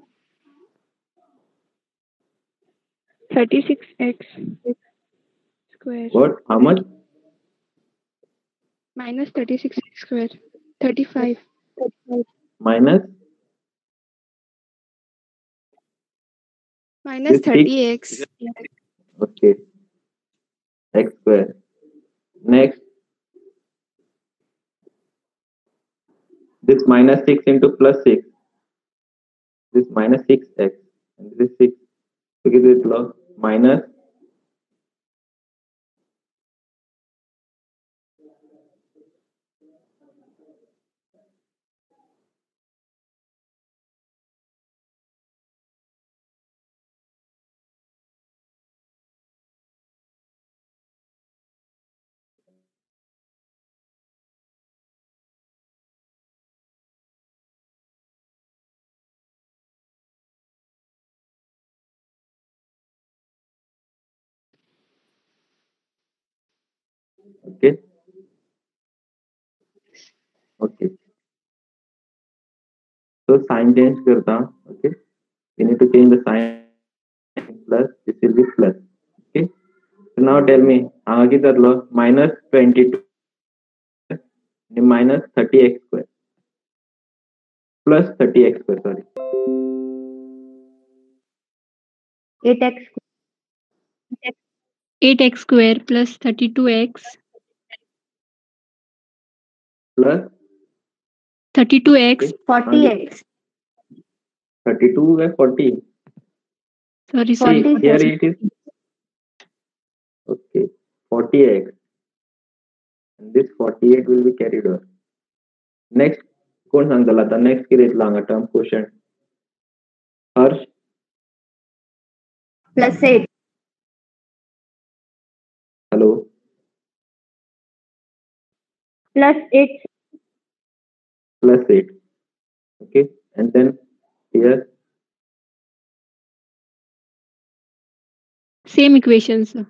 thirty-six x square. What? How much? Minus thirty-six x square. thirty-five. Minus Minus This six. thirty x. okay x square. Next this minus six into plus six. This minus six x and this is six. So किती येतलो minus okay okay so sign change करता okay we need to change the sign plus this will be plus okay so now tell me हांगा किती जातलो minus twenty-two आणि minus thirty x square plus thirty x square sorry eight x eight x square plus thirty-two x plus thirty-two x forty x thirty-two by forty sorry see sorry forty here it is okay forty x and this forty-eight will be carried over next कोण सांगतला आता next किती येतलो हांगा term question Harsh plus eight hello plus eight plus eight okay and then here same equation sir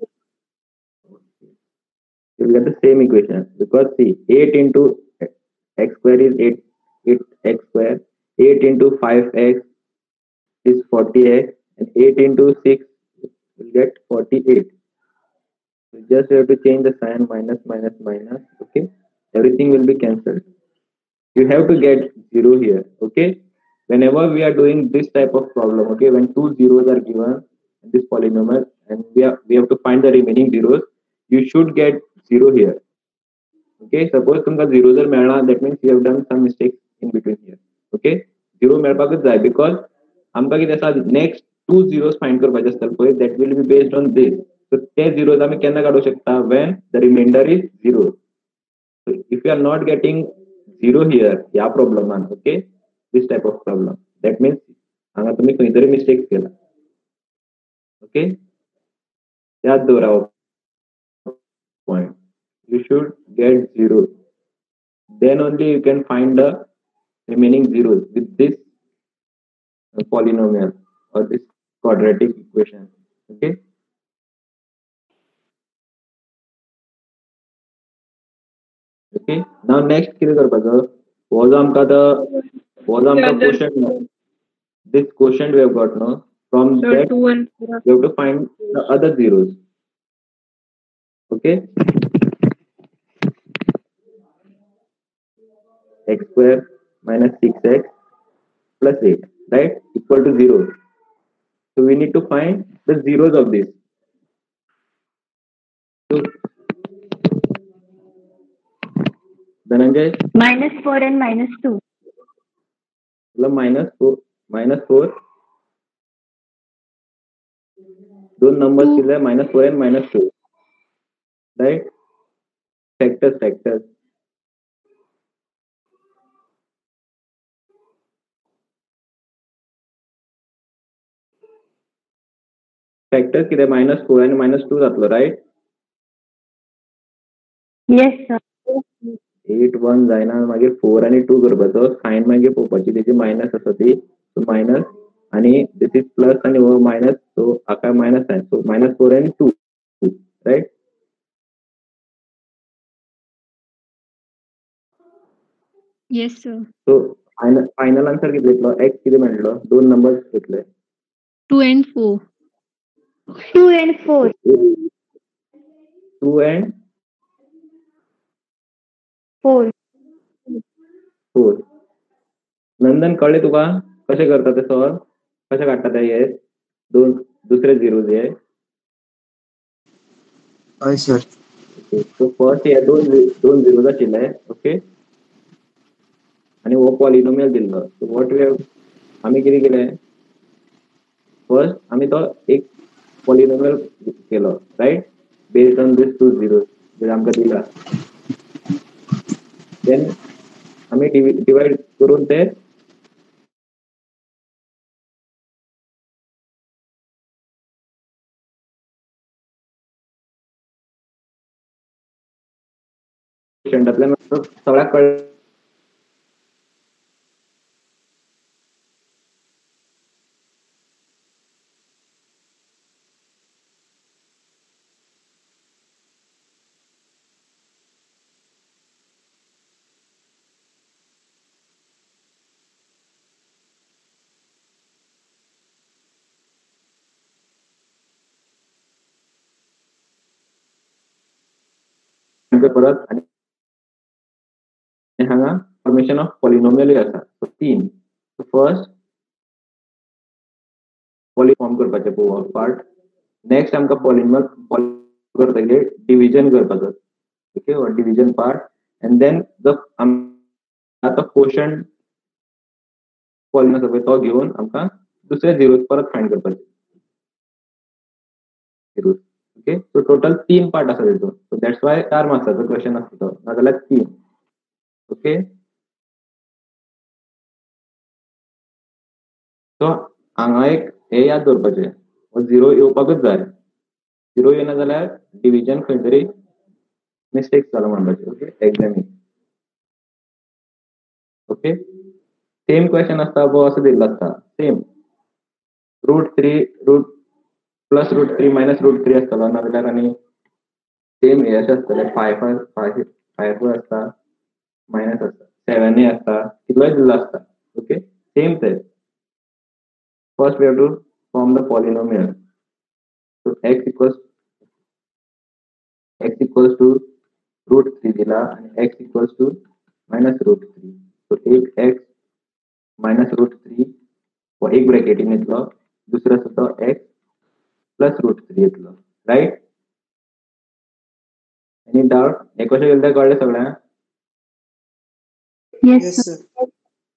you will get the same equation because see eight into x square is eight eight x square eight into five x is forty x and eight into six will get forty-eight you just have to change the sign minus minus minus okay everything will be cancelled you have to get zero here okay whenever we are doing this type of problem okay when two zeros are given in this polynomial and we are we have to find the remaining zeros you should get zero here okay suppose तुमका zero जर मेळना that means you have done some mistakes in between here okay zero मेळपाकच जाय because आमका कितें आसा next two zeros find करपाचे आसतले पळय that will be based on this so ते zeros आमी केन्ना काडू शकता when the remainder is zero so if you are not getting zero here या प्रॉब्लमान okay this type of problem that means हांगा तुम्ही खंय तरी मिस्टेक केला okay याद दवरा point you should get zero then only you can find the remaining zeros with this uh, polynomial or this quadratic equation okay okay now next कितें करपाचो हो जो आमकां the हो जो आमकां quotient this quotient we have got no from that two and four we have to find the other zeros okay x square minus six x plus eight right equal to zero so we need to find the zeros of this so Dhananjay minus four and minus two मतलब minus four minus four दोन numbers Two. दिले minus four and minus two right factors factors factors किती minus four and minus two जातलो right yes sir eight one जायना मागीर four आणि two करपाचो sign मागीर पळोवपाची तेजी मायनस आसा ती सो मायनस आणि this is plus आणि हो मायनस सो हाका मायनस आहे so minus four and two right yes sir so final final answer किती येतलो x किती मेळटलो दोन नंबर्स घेतले two and four two and four two and four four नंदन कळले तुका कशें करता ते सॉल्व कशें काडटा ते हे दोन दुसरे झिरोज हे हय सर ओके सो फर्स्ट हे दोन दोन झिरोज आशिल्ले ओके आणि हो पॉलिनोमियल दिल्लो सो वॉट वी हॅव आमी कितें केलें फर्स्ट आमी तो एक पॉलिनोमियल केलो right based on these two zeros जे आमकां दिला देन आमी डिवाइड करून ते सगळ्याक कळ्ळें उरले परत आणि हांगा फॉर्मेशन ऑफ पॉलिनोमियल आसा. सो तीन. फर्स्ट पॉली फॉर्म करपाचे पळय पार्ट. नेक्स्ट आमकां पॉलिनोमियल करतले डिव्हिजन करपाचो. ओके, और division part and then the आता क्वोशंट पॉलिनोमियल तो घेऊन आमकां दुसरे झिरो परत फाइंड करपाचे. झिरो. ओके, सो टोटल तीन पार्ट आसा तेचो. सो दॅट्स वाय चार मार्क्साचो क्वेश्चन आसता तो, नाजाल्यार तीन. ओके, सो हांगा एक हे याद दवरपाचें, झिरो येवपाकूच जाय. झिरो येना जाल्यार डिव्हिजन खंय तरी मिस्टेक जालो म्हणपाचें. Okay, examine. Okay, same question आसता वो असो दिल्लो आसता. Same root three root plus root three minus root three आसतलो, नाजाल्यार आनी सेम हे अशें आसतले फायव फायव फायव आसता, मायनस आसता, सेवन आसता, कितलोय दिल्लो आसता. ओके, सेम ते. First we have to form the polynomial. So x equals x equals to root three दिला आणि x equals to minus root three. So एक x मायनस रूट थ्री वो एक ब्रॅकेटीन येतलो, दुसरो सुद्धा x प्लस रूट थ्री येतलो. राइट? Any doubt? हे कशें केलें तें कळ्ळें सगळ्यांक? Yes, Yes, sir. sir.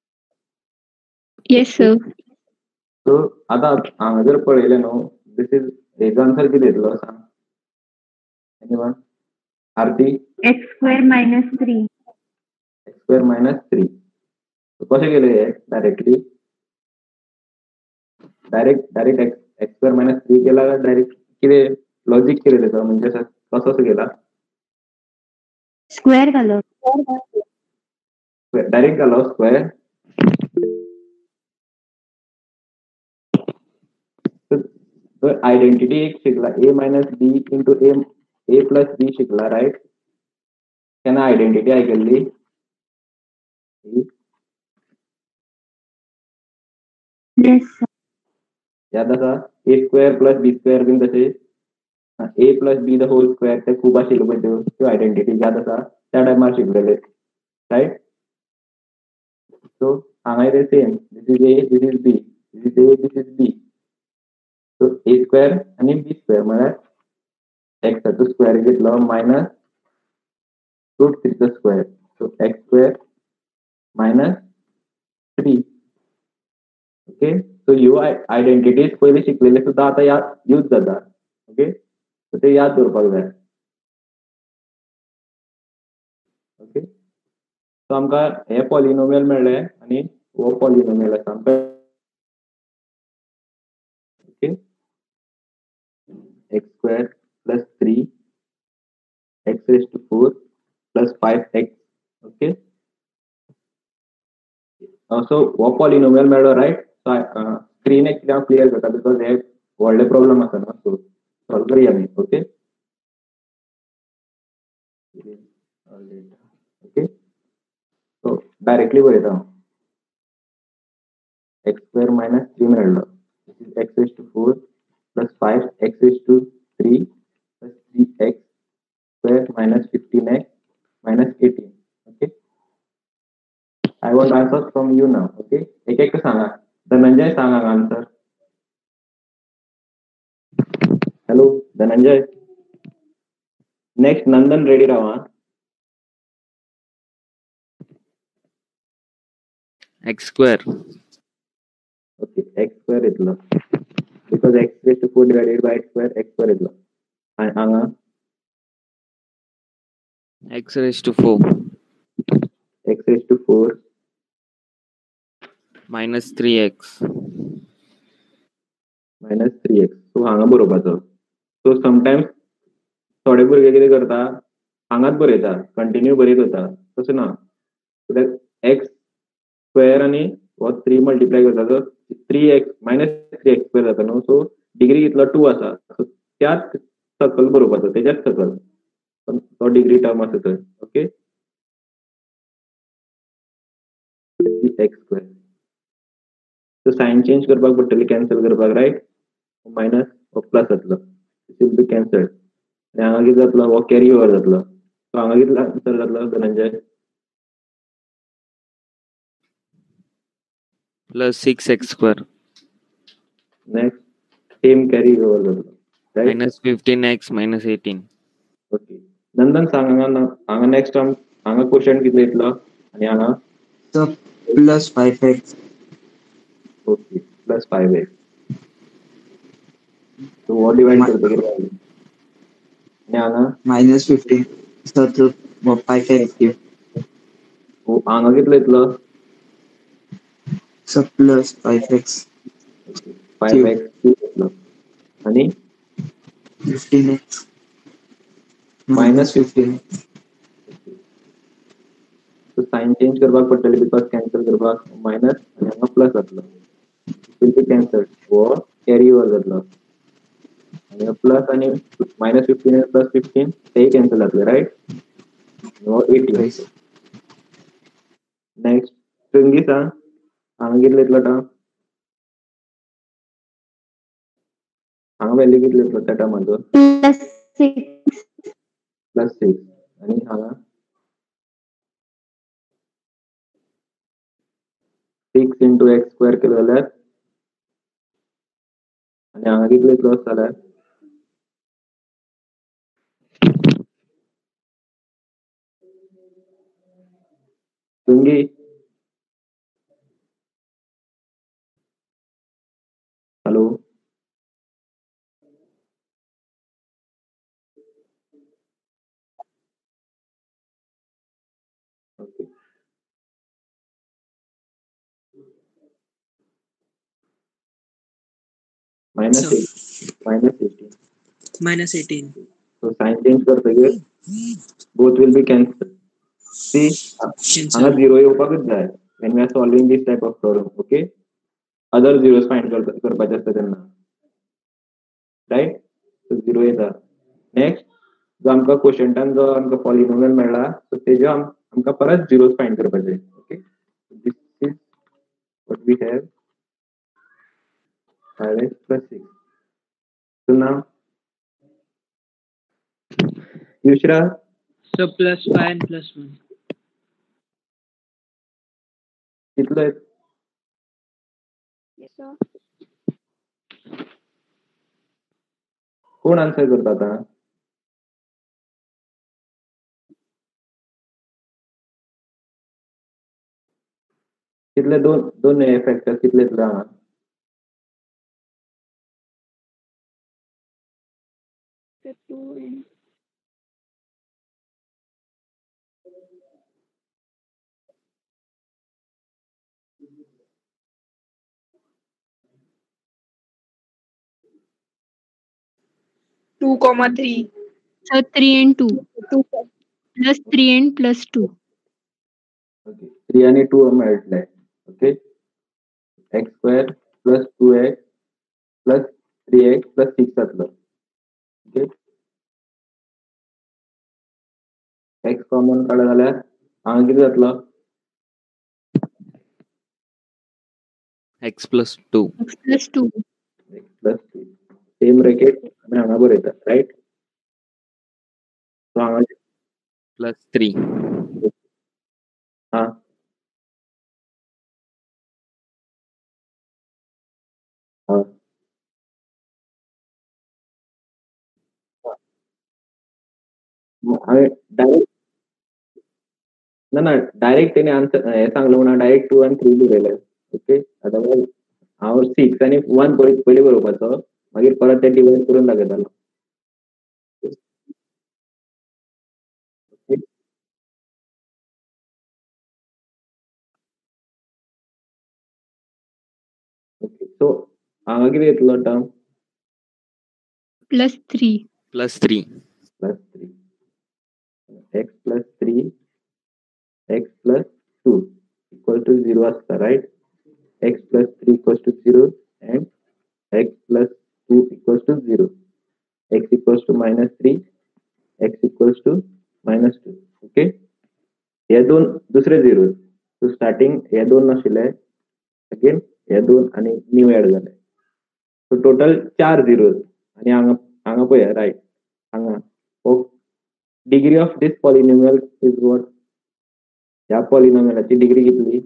Yes, sir. सो आता हांगा जर पळयलें न्हू, दिस इज हेजो आन्सर कितें येतलो सांग? Anyone? Aarti? X square minus three. x square minus three. कशें केलें हे directly? Direct direct x x square minus three केला का डायरेक्ट कितें लॉजिक कितें त्याचं, म्हणजे असं कसं असं केला? Square color. डायरेक्ट घालो स्क्वेअर. आयडेंटिटी एक शिकला, a minus b into a a plus b शिकला. राईट? केन्ना आयडेंटिटी आयकल्ली? Yes, sir. याद आसा? A square plus b square बीन तशें a plus b the whole square ते खूब आशिल्ल्यो पळय त्यो त्यो आयडेंटिटी याद आसा? त्या टायमार शिकलेले. राईट? सो हांगा ते same. This is a, this is b, this is a, this is b. So a square आणि बी स्क्वेअर म्हळ्यार एक्साचो स्क्वेअर घेतलो मायनस रूट थ्रीचो square. So x square minus three. Okay, so ह्यो identities पयलीं शिकलेले सुद्दां आतां याद यूज जाता. ओके, सो ते याद दवरपाक जाय. ओके, सो आमकां हे पॉलिनोमियल मेळ्ळे आनी हो पॉलिनोमियल आसा आमकां. Okay, x square plus three x raise to four plus five x. Okay, so हो पॉलिनोमियल मेळ्ळो. राईट? स्क्रीन एक्चुअली हांव क्लियर करता बिकॉज हे व्हडले प्रॉब्लेम आसा न्हू, सो सॉल्व करया आमी. ओके, ओके, सो डायरेक्टली बरयता हांव. एक्स स्क्वेअर मायनस थ्री मेळ्ळो. X raise to four plus five x raise to three plus three x square minus fifteen x minus eighteen. Okay, I want answers from you now. Okay, एक एक सांगा. धनंजय सांगा answer. Hello Dhananjay. Next Nandan ready राहा. X square. Okay, x square येतलो because x raise to four divided by x square x square येतलो. आणि हांगा x raise to four x raise to four minus three x minus three x. So हांगा बरोवपाचो. सो sometimes थोडे भुरगे कितें करता, हांगाच बरयता, कंटिन्यू बरयत वता. तशें ना. एक्स स्क्वेअर आनी हो थ्री मल्टिप्लाय करता तो three x minus three x square जाता न्हू. सो डिग्री कितलो टू आसा. सो त्याच सकल बरोवपाचो, तेच्याच सकल तो डिग्री टर्म आसा थंय. Okay, x square. So sign change करपाक पडटली, कॅन्सल करपाक. राईट? मायनस हो प्लस जातलो. This will be cancelled. आनी हांगा कितें जातलो, हो कॅरी ओवर जातलो. सो हांगा कितलो आन्सर जातलो Dhananjay? Plus six x square next same carry over जातलो right. Minus fifteen x minus eighteen. Okay Nandan सांग हांगा हांगा नेक्स्ट हांगा क्वेश्चन कितलो येतलो आनी हांगा So plus five x. Okay plus five x. So हो डिवाइड Ma- करतकीर जातलो आनी हांगा minus fifteen. So to well, five x cube. हो- हांगा कितलो येतलो? So plus five x five x cube येतलो आनी fifteen x Minus minus fifteen. So sign change करपाक पडटली बिकॉज कॅन्सल करपाक मायनस आनी हांगा प्लस जातलो. कॅन्सल हो कॅरी ओवर जातलो आनी प्लस आनी मायनस फिफ्टीन आनी प्लस फिफ्टीन तेय कॅन्सल जातले राईट. हो एटीन. Right. नेक्स्ट चुंगी सांग हांगा कितलो येतलो टर्म? हांगा व्हॅल्यू कितलो येतलो त्या टर्माचो? plus six, प्लस सिक्स आनी हांगा सिक्स इंटू एक्स स्क्वेअर केलो जाल्यार आनी हांगा कितलो येतलो जाल्यार Chungi hello okay minus Sir. Eight minus eighteen. Minus eighteen. So sign change करतकीर both will be cancelled. See हांगा Cancel. zero येवपाकूच जाय when we are solving this type of problem. Okay, other zeros find करपाचे आसता तेन्ना right. So zero येता. Next जो आमकां क्वोशंटान जो आमकां पॉलिनोमियल मेळ्ळा सो तेजे आमकां परत झिरोज फायंड करपाचे. Okay this is what we have five x plus six. So now Yushra So plus five and plus one. कितलो आहे? Yes, sir. कोण आन्सर करता आता? कितले दोन दोन फॅक्टर कितले येतले हांगा? The two and two comma three. so three and two, two. plus three and plus two. Okay three आणि टू मेळटले. Okay x square plus two x plus three x plus six जातलो. Okay x common काडा जाल्यार हांगा कितें जातलो? X plus two. X plus two. X plus two same bracket आमी हांगा बरयता राईट. सो हांगा प्लस थ्री. हा हा हांवें डायरेक्ट ना ना डायरेक्ट तेणी आन्सर हें सांगलो म्हणून डायरेक्ट टू आनी थ्री बरयले. ओके अदरवायज हांव सिक्स आनी वन पयलीं बरोवपाचो मागीर परत ते डिवायड करून दाखयतालो. ओके ओके सो हांगा कितें येतलो term? Plus three. Plus three. Plus three x plus three x plus two equal to zero आसता right. X plus three equals to zero and x plus two equals to zero. X equals to minus three x equals to minus two. Okay हे दोन दुसरे zero. So starting हे दोन नाशिल्ले again हे दोन आनी new add जाले. So total चार zeros आनी हांगा हांगा पळया राईट हांगा हो degree of this polynomial is what? या पॉलिनोमियलची डिग्री कितली?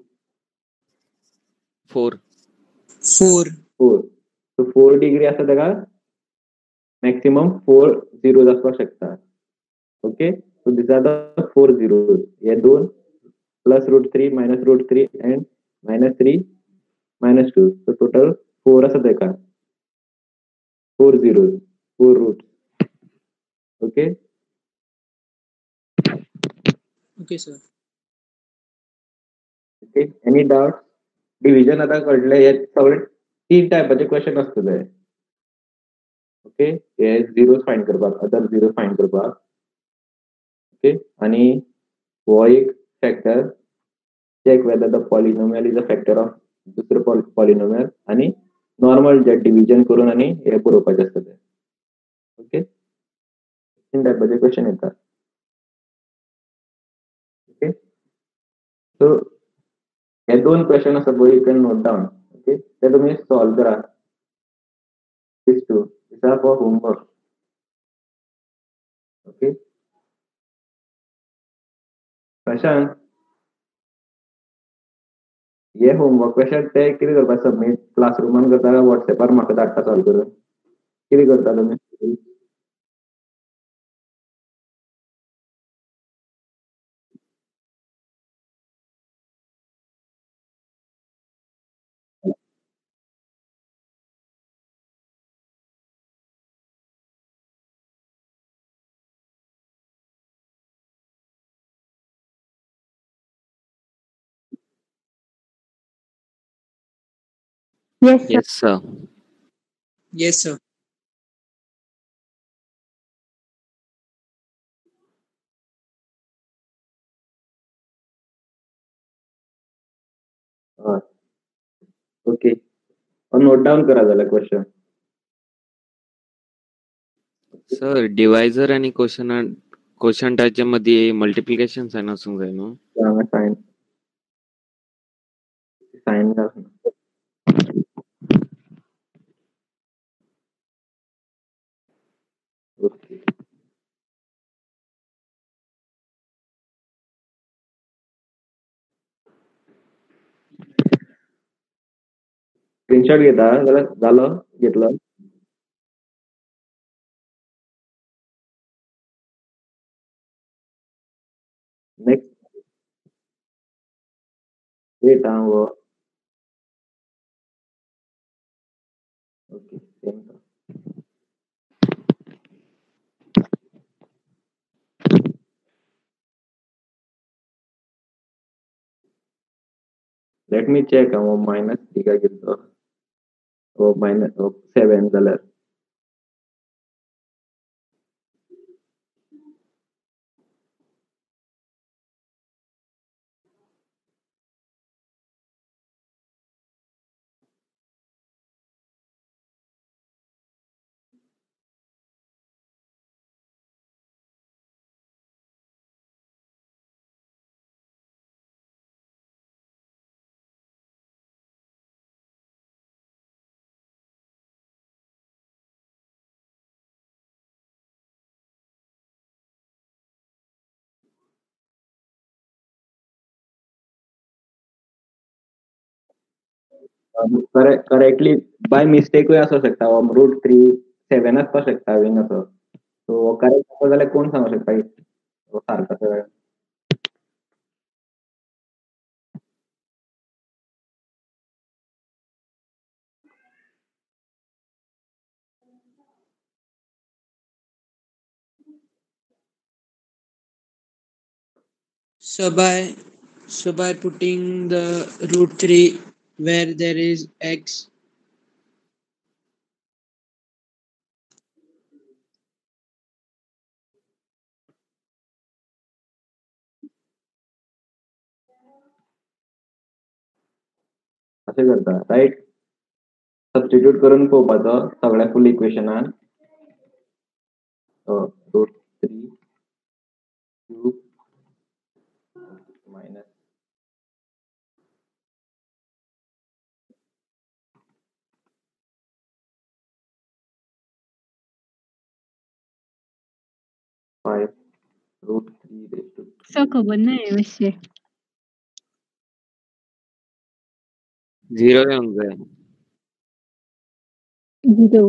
Four. four. Four. So four degree आसा तेका मॅक्सिमम फोर झिरोज आसपाक शकता. Okay, so this are the four zeros. हे दोन plus root three minus root three and minus three minus two, so total four आसा तेका. Four zeros, four root. Okay, Okay, sir. Okay. Any doubt? Division आता कळले. हे सगळे तीन टायपाचे क्वेश्चन आसतले. ओके, हे झिरो फायंड करपाक, अदर झिरो फायंड करपाक. ओके, आणि हो एक factor check whether the polynomial is a factor of दुसरो पॉलिनोमियल, आणि नॉर्मल जे डिव्हिजन करून आणि हे बरोवपाचे आसता ते. ओके, तीन टायपाचे क्वेश्चन येतात. ओके, सो हे दोन क्वेश्चन आसा पळय, you can note down. Okay, ते तुम्ही सॉल्व करा. This to this are for homework. Okay, Prashant, हे होमवर्क क्वेश्चन ते कितें करपाक सबमीट क्लासरूमान करता काय व्हॉट्सएपार म्हाका धाडटा सॉल्व करून? कितें करता तुमी? Yes, sir. Yes, sir. Yes, sir. हय, ओके. नोट डाऊन करा जाल्यार क्वेश्चन. सर डिवायझर आणि क्वेश्चन क्वेश्चनटाच्या मध्ये मल्टिप्लिकेशन साइन असूंक जाय न्हू? हांगा सायन सायन घाल. ओके, स्क्रीनशॉट घेता जाल्यार जालो घेतलो. नेक्स्ट वेट हां वो okay same. Let me check हां वो मायनस थ्री काय घेतलो वो मायनस सेवन जाल्यार करेक्टली बाय मिस्टेकूय आसूं शकता. हो रूट थ्री सेवन आसपाक शकता बीन असो. सो करेक्ट आसा जाल्यार कोण सांगूं शकता हो सारको आसा जाल्यार? So by so by putting the root three where there is x, अशें करता रायट. सबस्टिट्यूट करून पळोवपाचो सगळ्या फूल इक्वेशनान. Root three cube minus five root three raise to sir खबर नाही वैसे झिरो येऊन जाईल. झिरो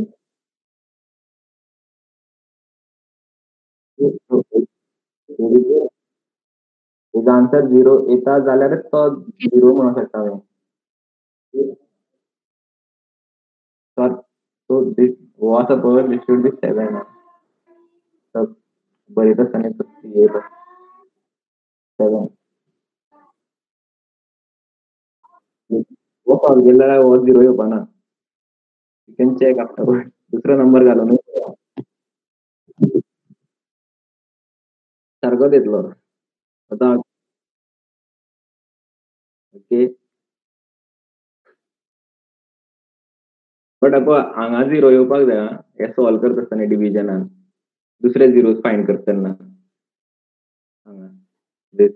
तुझा आन्सर झिरो येता जाल्यार तो झिरो म्हणू शकता हांवें. तर सो दिस हो आसा पळय दिस शूड बी सेवन. तर बरयता आसतना थ्री येता सेवन. हो सॉल्व केला जाल्यार हो झिरो येवपाना. You can check afterward. दुसरो नंबर घालून सारकोच येतलो. आतां ओके. बट पळय हांगा झिरो येवपाक जाय आं हे सॉल्व करता आसतना डिविजनान. दुसरे झिरोज फायंड करता तेन्ना हांगा this.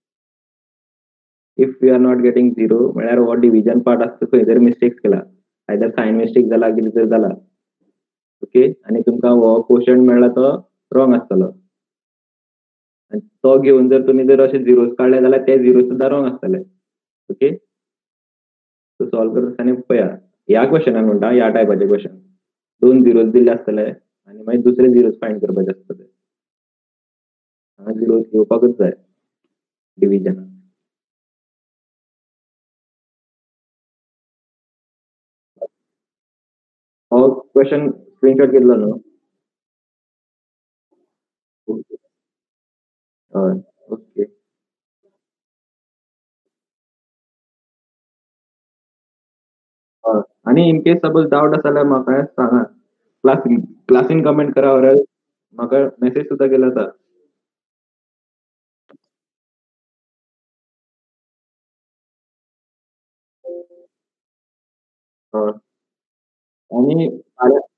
If we are not getting zero म्हळ्यार हो डिविजन पार्ट आसता खंय तरी मिस्टेक केला. आयदर सायन मिस्टेक जाला कितें तरी जाला. ओके आनी तुमकां हो क्वोशंट मेळ्ळा तो रॉंग आसतलो. आनी तो घेवन जर तुमी जर अशे झिरोज काडले जाल्यार ते झिरो सुद्दां रॉंग आसतले. ओके सो सॉल्व करता आसतना पळया ह्या क्वेशनान म्हणटा ह्या टायपाचे क्वेशन दोन झिरोज दिल्ले आसतले आनी मागीर दुसरे झिरोज फायंड करपाचे आसतले. हांगा झिरोज येवपाकूच जाय डिविजनान. हो क्वेशन स्क्रीनशॉट घेतलो न्हू. हय ओके. हय आनी इन केस सपोज डावट आसा जाल्यार म्हाका सांगात. क्लास क्लासीन कमेंट करा ऑर एल्स म्हाका मेसेज सुद्दां केल्यार जाता. हय आनी फाल्यां